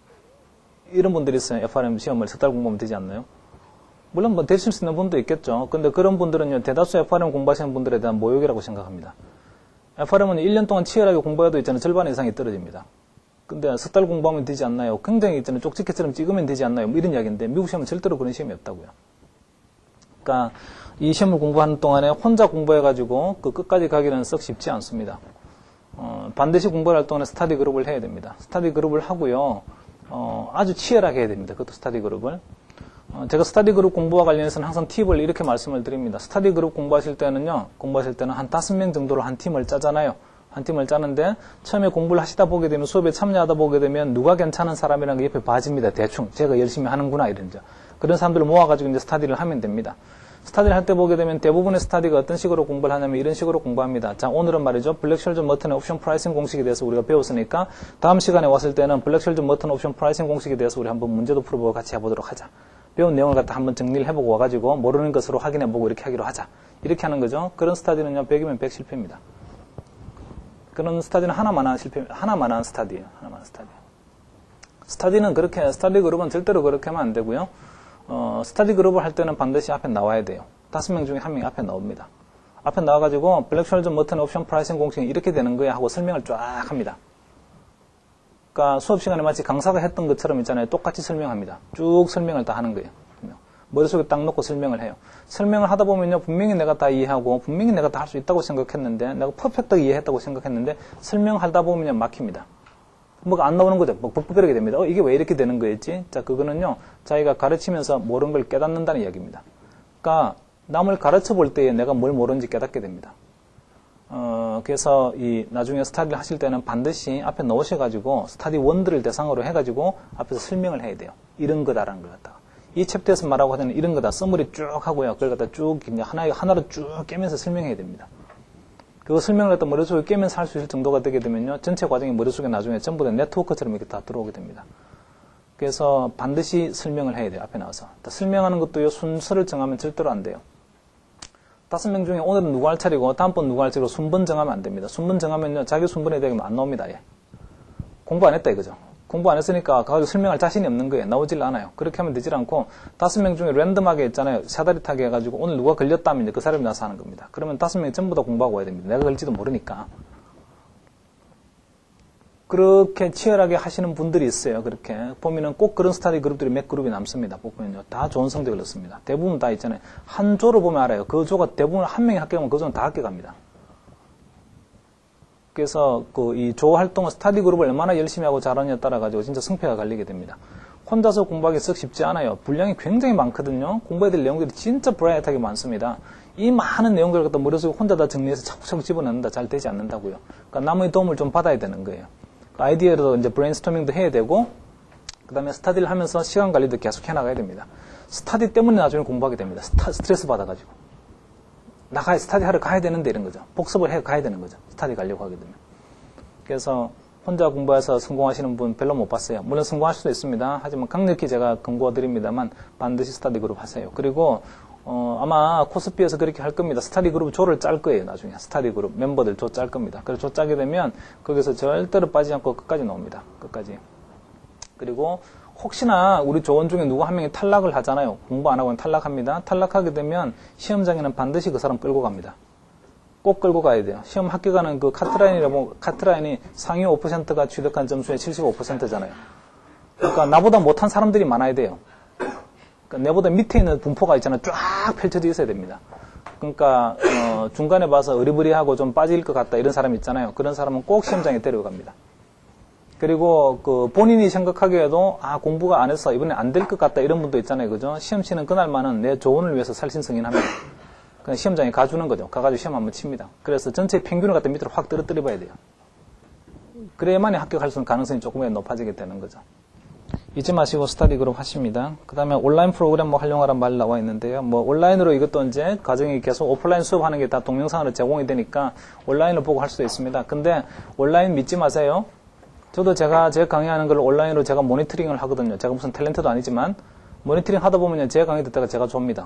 S1: 이런 분들이 있어요. 에프알엠 시험을 석 달 공부하면 되지 않나요? 물론 뭐 되실 수 있는 분도 있겠죠. 근데 그런 분들은요, 대다수 에프알엠 공부하시는 분들에 대한 모욕이라고 생각합니다. 에프알엠은 일 년 동안 치열하게 공부해도 있잖아요. 절반 이상이 떨어집니다. 근데 석 달 공부하면 되지 않나요? 굉장히 있잖아요. 쪽지게처럼 찍으면 되지 않나요? 뭐 이런 이야기인데 미국 시험은 절대로 그런 시험이 없다고요. 그러니까 이 시험을 공부하는 동안에 혼자 공부해가지고 그 끝까지 가기는 썩 쉽지 않습니다. 어, 반드시 공부를 할 동안에 스터디 그룹을 해야 됩니다. 스터디 그룹을 하고요. 어, 아주 치열하게 해야 됩니다. 그것도 스터디 그룹을. 어, 제가 스터디 그룹 공부와 관련해서는 항상 팁을 이렇게 말씀을 드립니다. 스터디 그룹 공부하실 때는요, 공부하실 때는 한 다섯 명 정도로 한 팀을 짜잖아요. 한 팀을 짜는데 처음에 공부를 하시다 보게 되면 수업에 참여하다 보게 되면 누가 괜찮은 사람이라는 게 옆에 봐집니다. 대충 제가 열심히 하는구나 이런죠. 그런 사람들을 모아가지고 이제 스터디를 하면 됩니다. 스터디를 할 때 보게 되면 대부분의 스터디가 어떤 식으로 공부를 하냐면 이런 식으로 공부합니다. 자, 오늘은 말이죠. 블랙셜전 머튼의 옵션 프라이싱 공식에 대해서 우리가 배웠으니까 다음 시간에 왔을 때는 블랙셜전 머튼 옵션 프라이싱 공식에 대해서 우리 한번 문제도 풀어보고 같이 해보도록 하자. 배운 내용을 갖다 한번 정리를 해보고 와가지고 모르는 것으로 확인해보고 이렇게 하기로 하자. 이렇게 하는 거죠. 그런 스터디는요, 백이면 백 실패입니다. 그런 스터디는 하나만한 실패, 하나만한 스터디예요. 하나만한 스터디. 스터디는 그렇게, 스터디 그룹은 절대로 그렇게 하면 안 되고요. 어, 스터디 그룹을 할 때는 반드시 앞에 나와야 돼요. 다섯 명 중에 한 명이 앞에 나옵니다. 앞에 나와가지고 블랙셜전 머튼 옵션 프라이싱 공식이 이렇게 되는 거야 하고 설명을 쫙 합니다. 그러니까 수업 시간에 마치 강사가 했던 것처럼 있잖아요. 똑같이 설명합니다. 쭉 설명을 다 하는 거예요. 머릿속에 딱 놓고 설명을 해요. 설명을 하다 보면요, 분명히 내가 다 이해하고 분명히 내가 다 할 수 있다고 생각했는데 내가 퍼펙트하게 이해했다고 생각했는데 설명하다 보면 막힙니다. 뭐가 안 나오는 거죠. 뭐 벅벅거리게 됩니다. 어, 이게 왜 이렇게 되는 거였지? 자, 그거는요, 자기가 가르치면서 모르는 걸 깨닫는다는 이야기입니다. 그러니까 남을 가르쳐 볼 때에 내가 뭘 모르는지 깨닫게 됩니다. 어, 그래서 이 나중에 스터디를 하실 때는 반드시 앞에 넣으셔가지고 스터디 원들을 대상으로 해가지고 앞에서 설명을 해야 돼요. 이런 거다라는 걸 갖다가. 이 챕터에서 말하고 하는 이런 거다. 써머리 쭉 하고요. 그걸 갖다 쭉 그냥 하나 하나로 쭉 깨면서 설명해야 됩니다. 그거 설명을 갖다 머릿속에 깨면서 할 수 있을 정도가 되게 되면요, 전체 과정이 머릿속에 나중에 전부 다 네트워크처럼 이렇게 다 들어오게 됩니다. 그래서 반드시 설명을 해야 돼요. 앞에 나와서. 설명하는 것도요, 순서를 정하면 절대로 안 돼요. 다섯 명 중에 오늘은 누구 할 차례고 다음번 누구 할 차례고 순번 정하면 안 됩니다. 순번 정하면요, 자기 순번에 대면 안 나옵니다. 예. 공부 안 했다 이거죠. 공부 안 했으니까 가지고 설명할 자신이 없는 거예요. 나오질 않아요. 그렇게 하면 되질 않고 다섯 명 중에 랜덤하게 있잖아요. 사다리 타기 해가지고 오늘 누가 걸렸다면 이제 그 사람이 나서 하는 겁니다. 그러면 다섯 명이 전부 다 공부하고 와야 됩니다. 내가 걸릴지도 모르니까. 그렇게 치열하게 하시는 분들이 있어요. 그렇게 보면은 꼭 그런 스터디 그룹들이 몇 그룹이 남습니다. 보면요, 다 좋은 성적을 얻습니다. 대부분 다 있잖아요. 한 조를 보면 알아요. 그 조가 대부분 한 명이 합격하면 그 조는 다 합격합니다. 그래서 그 이 조 활동을 스터디 그룹을 얼마나 열심히 하고 잘하느냐에 따라 가지고 진짜 승패가 갈리게 됩니다. 혼자서 공부하기 썩 쉽지 않아요. 분량이 굉장히 많거든요. 공부해야 될 내용들이 진짜 브라이어하게 많습니다. 이 많은 내용들을 갖다 머릿속에 혼자 다 정리해서 차곡차곡 집어넣는다 잘 되지 않는다고요. 그러니까 남의 도움을 좀 받아야 되는 거예요. 아이디어로 이제 브레인스토밍도 해야 되고, 그 다음에 스터디를 하면서 시간 관리도 계속 해나가야 됩니다. 스터디 때문에 나중에 공부하게 됩니다. 스타, 스트레스 받아가지고. 나가야, 스터디 하러 가야 되는데 이런 거죠. 복습을 해 가야 되는 거죠. 스터디 가려고 하게 되면. 그래서 혼자 공부해서 성공하시는 분 별로 못 봤어요. 물론 성공할 수도 있습니다. 하지만 강력히 제가 권고 드립니다만 반드시 스터디 그룹 하세요. 그리고 어, 아마 코스피에서 그렇게 할 겁니다. 스터디 그룹 조를 짤 거예요. 나중에 스터디 그룹 멤버들 조 짤 겁니다. 그래서 조 짜게 되면 거기서 절대로 빠지지 않고 끝까지 나옵니다. 끝까지. 그리고 혹시나 우리 조원 중에 누구 한 명이 탈락을 하잖아요. 공부 안 하고는 탈락합니다. 탈락하게 되면 시험장에는 반드시 그 사람 끌고 갑니다. 꼭 끌고 가야 돼요. 시험 합격하는 그 카트라인이라고, 카트라인이 상위 오 퍼센트가 취득한 점수의 칠십오 퍼센트잖아요. 그러니까 나보다 못한 사람들이 많아야 돼요. 그러니까 내보다 밑에 있는 분포가 있잖아요. 쫙 펼쳐져 있어야 됩니다. 그러니까 어, 중간에 봐서 어리버리하고 좀 빠질 것 같다 이런 사람 있잖아요. 그런 사람은 꼭 시험장에 데려갑니다. 그리고 그 본인이 생각하기에도 아 공부가 안 해서 이번에 안 될 것 같다 이런 분도 있잖아요. 그죠? 시험 치는 그날만은 내 조언을 위해서 살신성인합니다. 그냥 시험장에 가주는 거죠. 가가지고 시험 한번 칩니다. 그래서 전체 평균을 갖다 밑으로 확 떨어뜨려 봐야 돼요. 그래야만이 합격할 수 있는 가능성이 조금이라도 높아지게 되는 거죠. 잊지 마시고 스터디 그룹 하십니다. 그 다음에 온라인 프로그램 뭐 활용하라는 말 나와 있는데요. 뭐 온라인으로 이것도 이제 과정이 계속 오프라인 수업하는 게 다 동영상으로 제공이 되니까 온라인으로 보고 할 수도 있습니다. 근데 온라인 믿지 마세요. 저도 제가 제 강의하는 걸 온라인으로 제가 모니터링을 하거든요. 제가 무슨 탤런트도 아니지만 모니터링 하다 보면 제 강의 듣다가 제가 줍니다.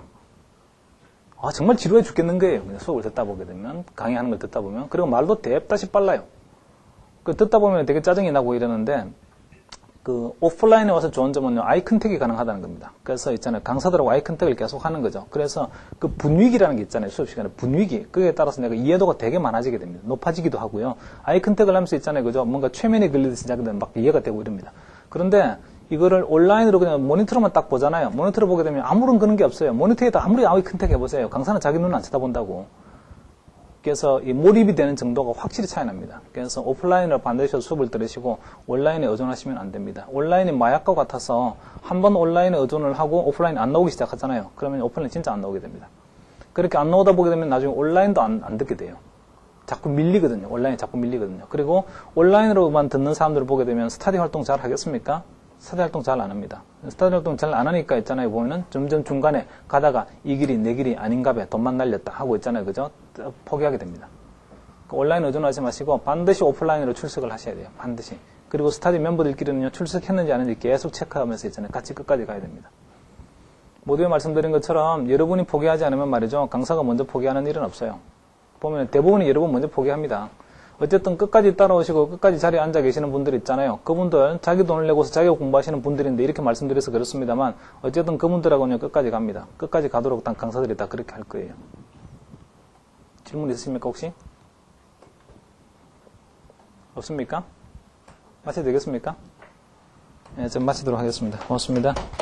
S1: 아 정말 지루해 죽겠는 거예요. 수업을 듣다 보게 되면 강의하는 걸 듣다 보면 그리고 말도 대다시 빨라요. 그 듣다 보면 되게 짜증이 나고 이러는데 그 오프라인에 와서 좋은 점은요 아이 컨택이 가능하다는 겁니다. 그래서 있잖아요 강사들하고 아이 컨택을 계속 하는 거죠. 그래서 그 분위기라는 게 있잖아요. 수업 시간에 분위기 그에 따라서 내가 이해도가 되게 많아지게 됩니다. 높아지기도 하고요. 아이 컨택을 하면서 있잖아요, 그죠? 뭔가 최면에 걸리듯이 자기들 막 이해가 되고 이럽니다. 그런데 이거를 온라인으로 그냥 모니터로만 딱 보잖아요. 모니터로 보게 되면 아무런 그런 게 없어요. 모니터에다 아무리 아이 컨택 해보세요. 강사는 자기 눈을 안 쳐다본다고. 그래서 이 몰입이 되는 정도가 확실히 차이 납니다. 그래서 오프라인으로 반드시 수업을 들으시고 온라인에 의존하시면 안 됩니다. 온라인이 마약과 같아서 한번 온라인에 의존을 하고 오프라인이 안 나오기 시작하잖아요. 그러면 오프라인이 진짜 안 나오게 됩니다. 그렇게 안 나오다 보게 되면 나중에 온라인도 안, 안 듣게 돼요. 자꾸 밀리거든요. 온라인이 자꾸 밀리거든요. 그리고 온라인으로만 듣는 사람들을 보게 되면 스터디 활동 잘 하겠습니까? 스터디 활동 잘 안 합니다. 스터디 활동 잘 안 하니까 있잖아요. 보면은 점점 중간에 가다가 이 길이 내 길이 아닌가 봐. 돈만 날렸다 하고 있잖아요. 그죠? 포기하게 됩니다. 온라인 의존하지 마시고 반드시 오프라인으로 출석을 하셔야 돼요. 반드시. 그리고 스터디 멤버들끼리는요. 출석했는지 안 했는지 계속 체크하면서 있잖아요. 같이 끝까지 가야 됩니다. 모두에 말씀드린 것처럼 여러분이 포기하지 않으면 말이죠. 강사가 먼저 포기하는 일은 없어요. 보면 대부분이 여러분 먼저 포기합니다. 어쨌든 끝까지 따라오시고 끝까지 자리에 앉아 계시는 분들 있잖아요. 그분들 자기 돈을 내고서 자기가 공부하시는 분들인데 이렇게 말씀드려서 그렇습니다만 어쨌든 그분들하고는 끝까지 갑니다. 끝까지 가도록 단 강사들이 다 그렇게 할 거예요. 질문 있으십니까 혹시? 없습니까? 마쳐도 되겠습니까? 네, 좀 마치도록 하겠습니다. 고맙습니다.